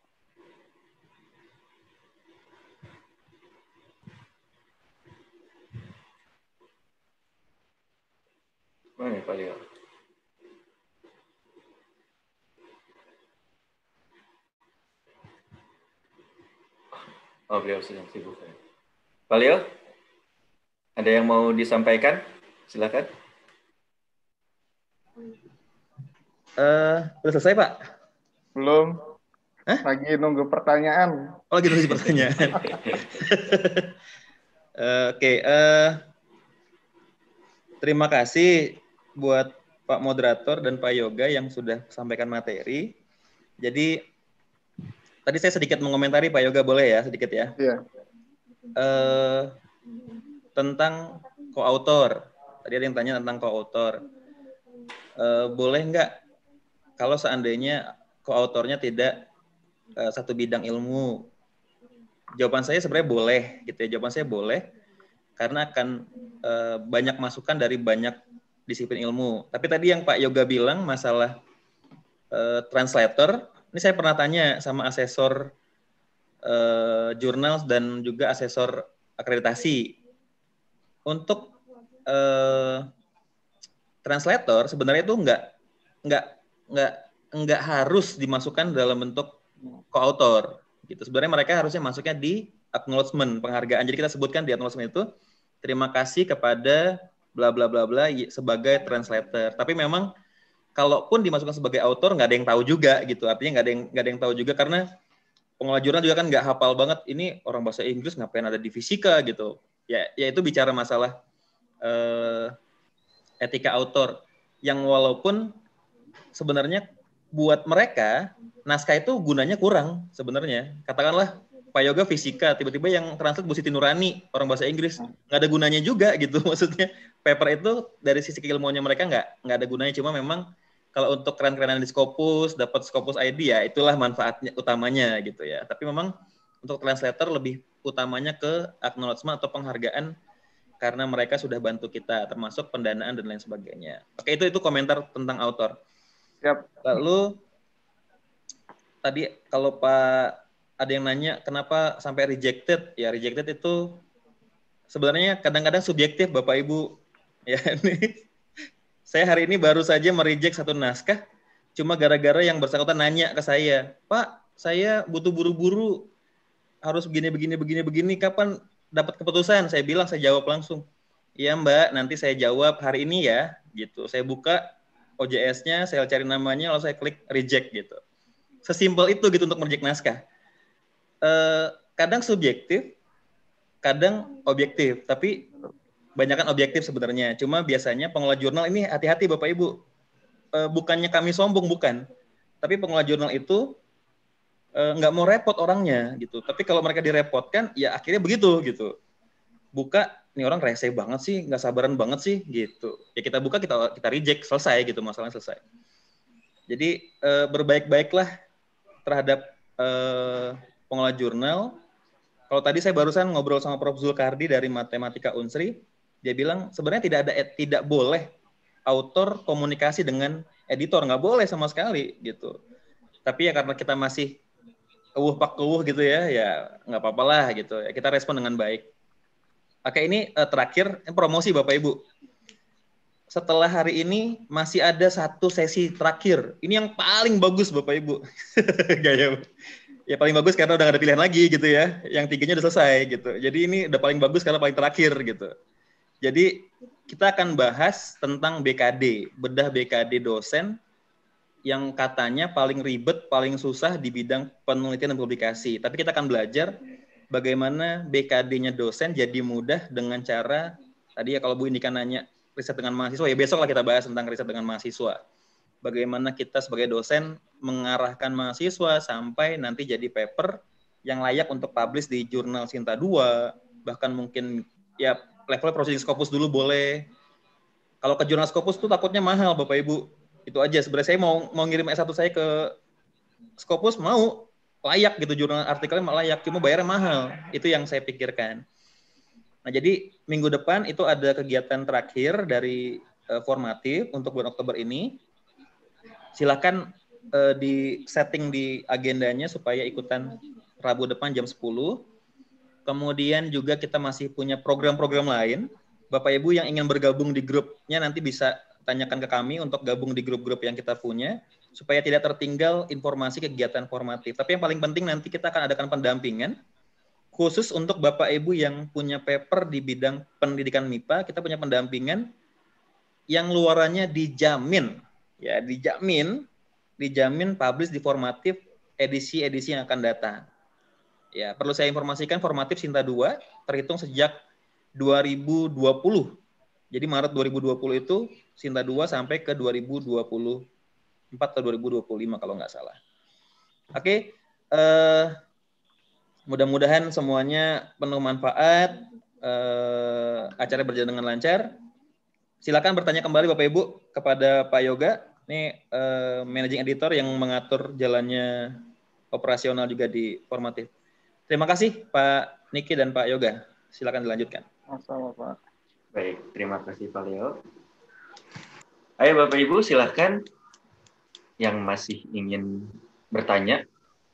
Mana Pak Leo? Oh, beliau sedang sibuk. Pak Leo, ada yang mau disampaikan? Silakan. Udah selesai, Pak? Belum. Hah? Lagi nunggu pertanyaan. Oh, lagi nunggu pertanyaan. Oke. Terima kasih buat Pak Moderator dan Pak Yoga yang sudah sampaikan materi. Jadi, tadi saya sedikit mengomentari, Pak Yoga, boleh ya? Sedikit ya? Iya. Tentang co-author. Tadi ada yang tanya tentang co-author. Boleh nggak kalau seandainya co-authornya tidak satu bidang ilmu? Jawaban saya sebenarnya boleh, gitu ya. Jawaban saya boleh, karena akan banyak masukan dari banyak disiplin ilmu. Tapi tadi yang Pak Yoga bilang masalah translator, ini saya pernah tanya sama asesor jurnal dan juga asesor akreditasi. Untuk translator sebenarnya itu nggak harus dimasukkan dalam bentuk co-author gitu. Sebenarnya mereka harusnya masuknya di acknowledgement, penghargaan. Jadi kita sebutkan di acknowledgement itu terima kasih kepada bla bla bla bla sebagai translator. Tapi memang kalaupun dimasukkan sebagai author nggak ada yang tahu juga gitu. Artinya nggak ada yang tahu juga, karena pengelola jurnal juga kan nggak hafal banget ini orang bahasa Inggris ngapain ada di fisika gitu. Ya itu bicara masalah etika author yang walaupun sebenarnya buat mereka naskah itu gunanya kurang sebenarnya. Katakanlah Pak Yoga fisika, tiba-tiba yang translate Bu Siti Nurani orang bahasa Inggris, nggak ada gunanya juga gitu. Maksudnya paper itu dari sisi keilmuannya mereka nggak ada gunanya. Cuma memang kalau untuk keren-kerenan di Scopus, dapat Scopus ID ya itulah manfaatnya utamanya gitu ya. Tapi memang untuk translator lebih utamanya ke acknowledgement atau penghargaan karena mereka sudah bantu kita, termasuk pendanaan dan lain sebagainya. Oke, itu komentar tentang author. Yep. Lalu tadi kalau Pak ada yang nanya kenapa sampai rejected? Ya rejected itu sebenarnya kadang-kadang subjektif Bapak Ibu. Ya, saya hari ini baru saja mereject satu naskah, cuma gara-gara yang bersangkutan nanya ke saya, Pak, saya butuh buru-buru, harus begini, kapan dapat keputusan? Saya bilang, saya jawab langsung, iya Mbak, nanti saya jawab hari ini ya, gitu. Saya buka OJS-nya, saya cari namanya, lalu saya klik reject gitu. Sesimpel itu gitu untuk mereject naskah. Kadang subjektif, kadang objektif, tapi banyak kan objektif sebenarnya. Cuma biasanya pengelola jurnal ini hati-hati Bapak Ibu. Bukannya kami sombong, bukan. Tapi pengelola jurnal itu nggak mau repot orangnya gitu. Tapi kalau mereka direpotkan, ya akhirnya begitu gitu. Buka, ini orang rese banget sih, nggak sabaran banget sih gitu. Ya kita buka, kita reject, selesai gitu, masalahnya selesai. Jadi berbaik-baiklah terhadap pengelola jurnal. Kalau tadi saya barusan ngobrol sama Prof. Zulkardi dari Matematika Unsri, dia bilang sebenarnya tidak boleh autor komunikasi dengan editor, nggak boleh sama sekali gitu. Tapi ya karena kita masih kewuh gitu ya nggak apa-apa lah gitu. Ya, kita respon dengan baik. Oke, ini terakhir promosi Bapak Ibu. Setelah hari ini masih ada satu sesi terakhir. Ini yang paling bagus Bapak Ibu. Gaya. Ya paling bagus karena udah gak ada pilihan lagi gitu ya. Yang 3-nya udah selesai gitu. Jadi ini udah paling bagus karena paling terakhir gitu. Jadi kita akan bahas tentang BKD, bedah BKD dosen yang katanya paling ribet, paling susah di bidang penelitian dan publikasi. Tapi kita akan belajar bagaimana BKD-nya dosen jadi mudah dengan cara, tadi ya kalau Bu Indika nanya riset dengan mahasiswa, ya besok lah kita bahas tentang riset dengan mahasiswa. Bagaimana kita sebagai dosen mengarahkan mahasiswa sampai nanti jadi paper yang layak untuk publish di jurnal Sinta 2, bahkan mungkin ya level proceeding Scopus dulu boleh. Kalau ke jurnal Scopus tuh takutnya mahal Bapak Ibu. Itu aja, sebenarnya saya mau ngirim S1 saya ke Scopus, mau layak gitu, jurnal artikelnya layak, cuma bayarnya mahal. Itu yang saya pikirkan. Nah, jadi minggu depan itu ada kegiatan terakhir dari formatif untuk bulan Oktober ini. Silakan di setting di agendanya supaya ikutan Rabu depan jam 10. Kemudian juga kita masih punya program-program lain. Bapak Ibu yang ingin bergabung di grupnya nanti bisa tanyakan ke kami untuk gabung di grup-grup yang kita punya supaya tidak tertinggal informasi kegiatan formatif. Tapi yang paling penting nanti kita akan adakan pendampingan khusus untuk Bapak Ibu yang punya paper di bidang pendidikan MIPA. Kita punya pendampingan yang luarannya dijamin, ya dijamin publish di formatif edisi-edisi yang akan datang. Ya, perlu saya informasikan formatif Sinta 2 terhitung sejak 2020. Jadi Maret 2020 itu Sinta 2 sampai ke 2024 atau 2025 kalau nggak salah. Oke, mudah-mudahan semuanya penuh manfaat, acara berjalan dengan lancar. Silakan bertanya kembali Bapak Ibu kepada Pak Yoga. Ini managing editor yang mengatur jalannya operasional juga di formatif. Terima kasih Pak Niki dan Pak Yoga. Silakan dilanjutkan. Sama Pak. Baik, terima kasih Pak Leo. Ayo Bapak Ibu silakan yang masih ingin bertanya.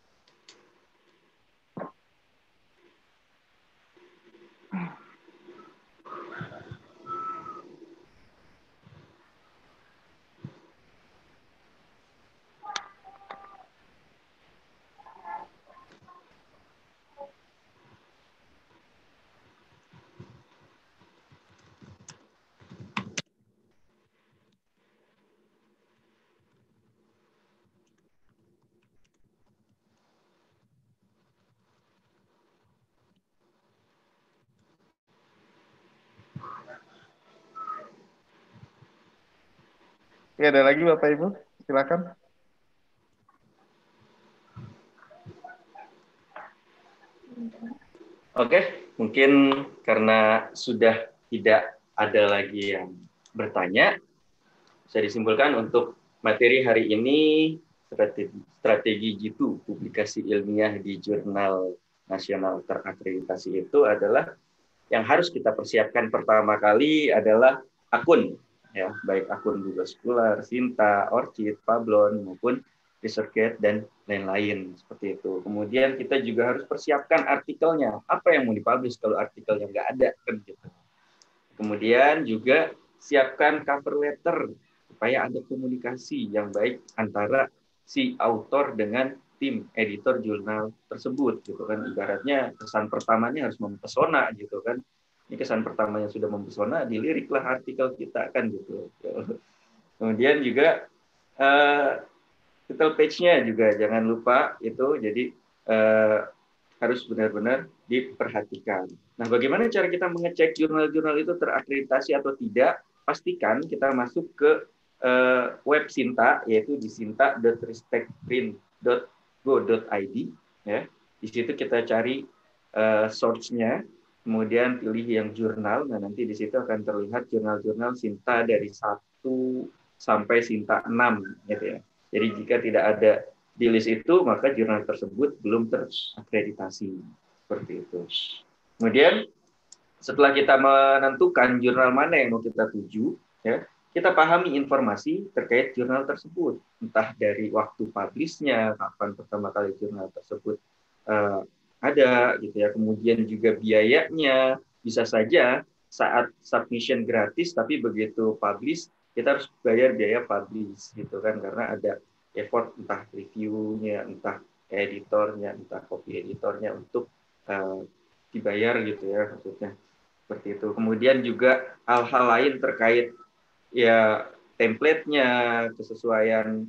Ya, ada lagi Bapak Ibu, silakan. Oke, mungkin karena sudah tidak ada lagi yang bertanya, bisa disimpulkan untuk materi hari ini strategi G2 publikasi ilmiah di jurnal nasional terakreditasi itu adalah yang harus kita persiapkan pertama kali adalah akun, ya, baik akun Google Scholar, Sinta, ORCID, Pablon maupun ResearchGate dan lain-lain seperti itu. Kemudian kita juga harus persiapkan artikelnya. Apa yang mau dipublish kalau artikel yang nggak ada kan gitu. Kemudian juga siapkan cover letter supaya ada komunikasi yang baik antara si author dengan tim editor jurnal tersebut gitu kan. Ibaratnya kesan pertamanya harus mempesona gitu kan. Ini kesan pertamanya sudah mempesona, diliriklah artikel kita kan gitu. Kemudian juga title page-nya juga jangan lupa itu, jadi harus benar-benar diperhatikan. Nah, bagaimana cara kita mengecek jurnal-jurnal itu terakreditasi atau tidak? Pastikan kita masuk ke web Sinta, yaitu di sinta.ristekprint.go.id. Ya. Di situ kita cari source-nya, kemudian pilih yang jurnal. Nah, nanti di situ akan terlihat jurnal-jurnal Sinta dari 1 sampai Sinta 6. Gitu ya. Jadi jika tidak ada di list itu, maka jurnal tersebut belum terakreditasi. Seperti itu. Kemudian setelah kita menentukan jurnal mana yang mau kita tuju, ya, kita pahami informasi terkait jurnal tersebut, entah dari waktu publish-nya, kapan pertama kali jurnal tersebut ada, gitu ya. Kemudian juga biayanya, bisa saja saat submission gratis, tapi begitu publish kita harus bayar biaya publish, gitu kan, karena ada effort entah reviewnya, entah editornya, entah copy editornya untuk dibayar gitu ya, maksudnya seperti itu. Kemudian juga hal-hal lain terkait ya template-nya, kesesuaian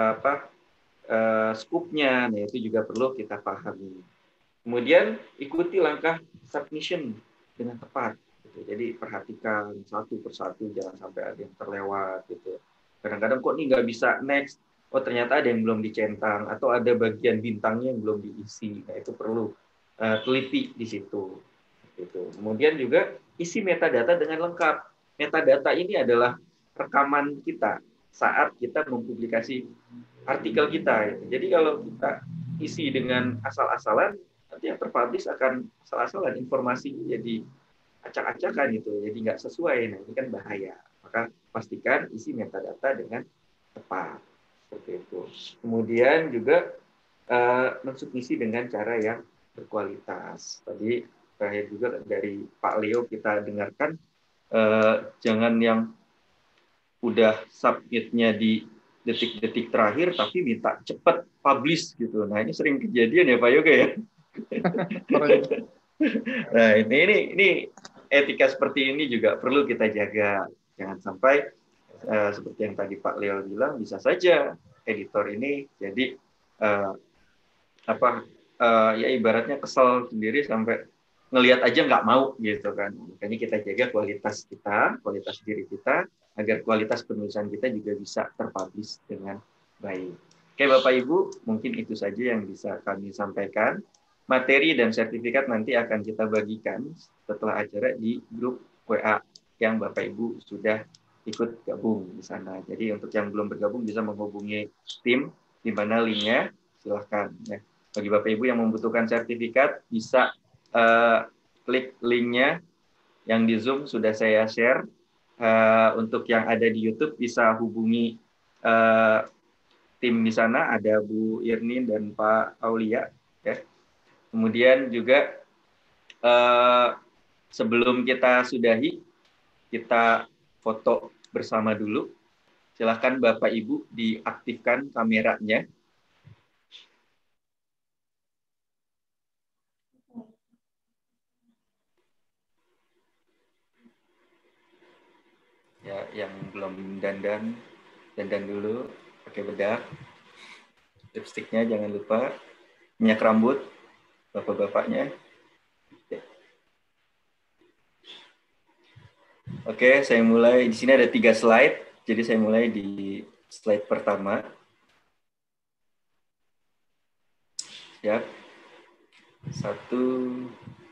scoop-nya, nah itu juga perlu kita pahami. Kemudian ikuti langkah submission dengan tepat. Gitu. Jadi perhatikan satu persatu, jangan sampai ada yang terlewat. Gitu. Kadang-kadang kok ini nggak bisa next, oh ternyata ada yang belum dicentang, atau ada bagian bintangnya yang belum diisi. Nah itu perlu teliti di situ. Gitu. Kemudian juga isi metadata dengan lengkap. Metadata ini adalah rekaman kita saat kita mempublikasi artikel kita. Jadi kalau kita isi dengan asal-asalan, nanti yang terpublish akan asal-asalan, informasi jadi acak-acakan gitu, jadi nggak sesuai. Nah ini kan bahaya. Maka pastikan isi metadata dengan tepat. Seperti itu. Kemudian juga mensubmisi dengan cara yang berkualitas. Tadi terakhir juga dari Pak Leo kita dengarkan, jangan yang udah submitnya di detik-detik terakhir tapi minta cepat publish gitu. Nah ini sering kejadian ya Pak Yoga ya. Nah ini etika seperti ini juga perlu kita jaga. Jangan sampai seperti yang tadi Pak Leo bilang, bisa saja editor ini jadi ya ibaratnya kesel sendiri sampai ngelihat aja nggak mau gitu kan. Makanya kita jaga kualitas kita, kualitas diri kita, agar kualitas penulisan kita juga bisa terpublish dengan baik. Oke Bapak Ibu, mungkin itu saja yang bisa kami sampaikan. Materi dan sertifikat nanti akan kita bagikan setelah acara di grup WA yang Bapak Ibu sudah ikut gabung di sana. Jadi untuk yang belum bergabung bisa menghubungi tim, di mana linknya silahkan. Ya. Bagi Bapak Ibu yang membutuhkan sertifikat, bisa klik linknya yang di Zoom sudah saya share. Untuk yang ada di YouTube bisa hubungi tim di sana, ada Bu Irnin dan Pak Aulia. Ya. Kemudian juga sebelum kita sudahi, kita foto bersama dulu. Silakan Bapak Ibu diaktifkan kameranya. Ya, yang belum dandan dulu, pakai bedak, lipstiknya jangan lupa, minyak rambut, bapak-bapaknya. Oke, saya mulai. Di sini ada 3 slide, jadi saya mulai di slide pertama. Siap. 1,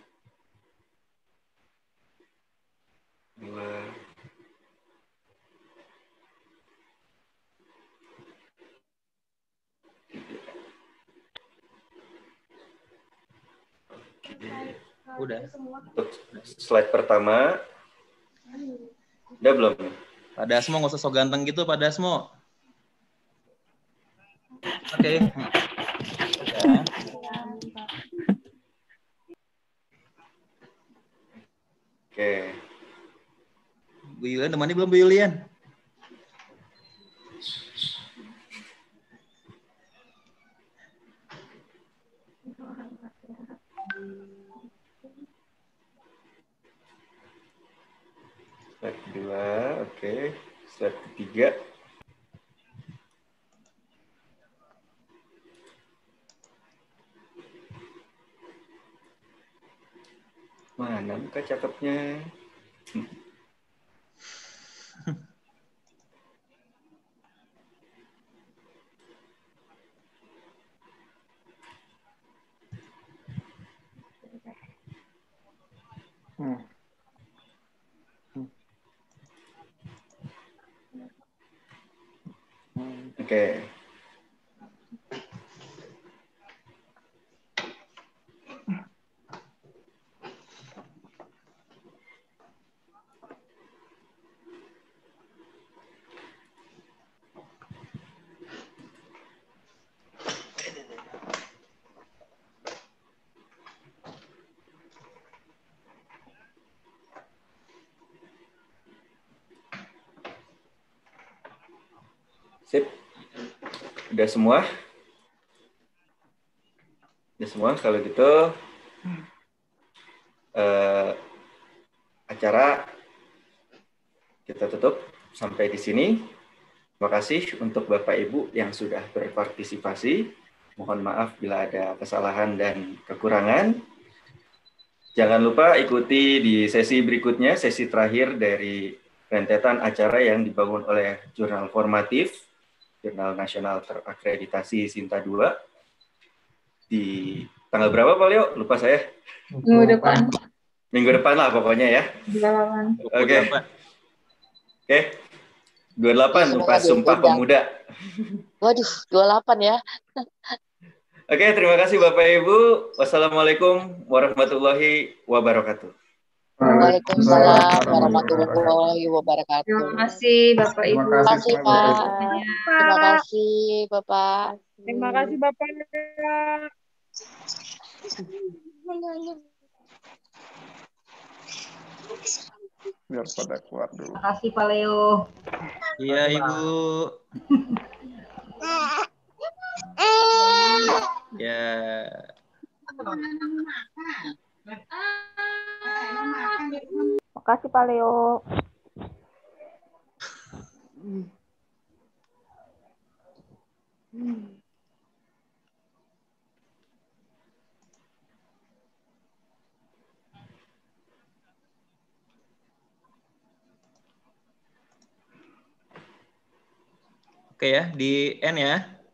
2, Udah. Untuk slide pertama. Udah belum? Pak Dasmo nggak usah so ganteng gitu, Pak Dasmo. Oke. Ya. Oke. Bu Yulian, temani belum Bu Yulian? Slide kedua, oke. Slide ketiga. Mana muka cakepnya? Oke. Sip. Udah semua? Udah semua. Kalau gitu acara kita tutup sampai di sini. Terima kasih untuk Bapak Ibu yang sudah berpartisipasi. Mohon maaf bila ada kesalahan dan kekurangan. Jangan lupa ikuti di sesi berikutnya, sesi terakhir dari rentetan acara yang dibangun oleh Jurnal Formatif, Jurnal Nasional Terakreditasi Sinta 2. Di tanggal berapa Pak Leo? Lupa saya. Minggu depan. Minggu depan lah pokoknya ya. 28. Oke. 28 Lupa Sumpah Pemuda. Waduh, 28 ya. Oke, terima kasih Bapak Ibu. Wassalamualaikum warahmatullahi wabarakatuh. Waalaikumsalam warahmatullahi wabarakatuh. Terima kasih Bapak Ibu. Terima kasih Pak. Terima Pak. kasih Bapak. Terima kasih Bapak. Biar pada keluar dulu. Terima kasih Pak Leo. Iya, Ibu. Ya. Makasih Pak Leo. Oke ya, di end ya.